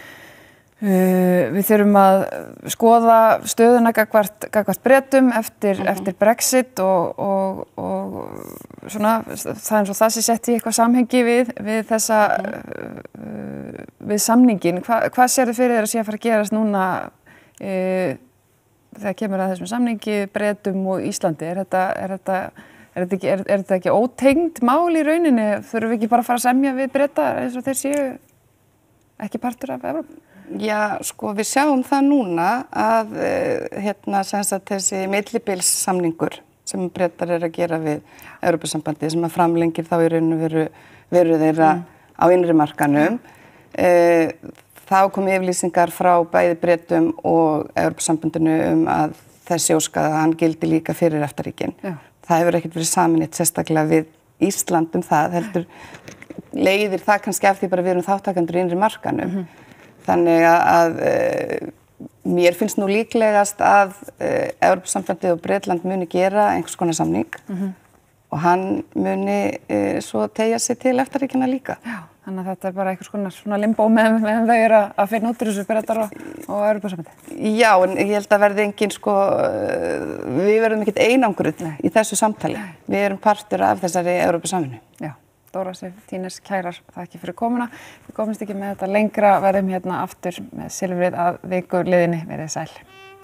Uh, við þurfum að skoða stöðuna gagvart, gagvart Bretum eftir, mm-hmm. eftir Brexit og, og, og svona, það er eins og það sé sett í eitthvað samhengi við, við þessa, mm-hmm. uh, við samningin. Hva, hvað sér þið fyrir þér að sé að fara að gerast núna uh, þegar kemur að þessum samningi Bretum og Íslandi? Er þetta, er þetta, er þetta, ekki, er, er þetta ekki ótengd mál í rauninni? Þurfum við ekki bara að fara að semja við Breta eins og þeir séu ekki partur af Evrópu? Já, sko, við sjáum það núna að hérna, sem sagt, þessi millibilssamningur sem Bretar er að gera við Evrópusambandið sem að framlengir þá í raun og veru, veru þeirra mm. á innri markanum. Mm. Þá kom yfirlýsingar frá bæði Bretum og Evrópusambandinu um að þessi óskaða hann gildi líka fyrir EFTA-ríkin. Það hefur ekkert verið saminnitt sérstaklega við Ísland um það, heldur leiðir það kannski af því bara við erum þáttakendur í innri markanum. Mm-hmm. Þannig að, að e, mér finnst nú líklegast að e, Evrópusambandið og Bretland muni gera einhvers konar samning mm-hmm. og hann muni e, svo tegja sig til EFTA-ríkjanna líka. Já, þannig að þetta er bara einhvers konar svona limbó meðan með þau eru að finna út úr þessu Bretar og, og Evrópusambandið. Já, en ég held að verði engin sko, við verðum ekkert einangruð í þessu samtali. Við erum partur af þessari Evrópusamvinnu. Já. Dóra Sif Tínes, kærar þakki fyrir komuna. Við komumst ekki með þetta lengra, verðum hérna aftur með Silfrið að viku liðinni, verið sæl.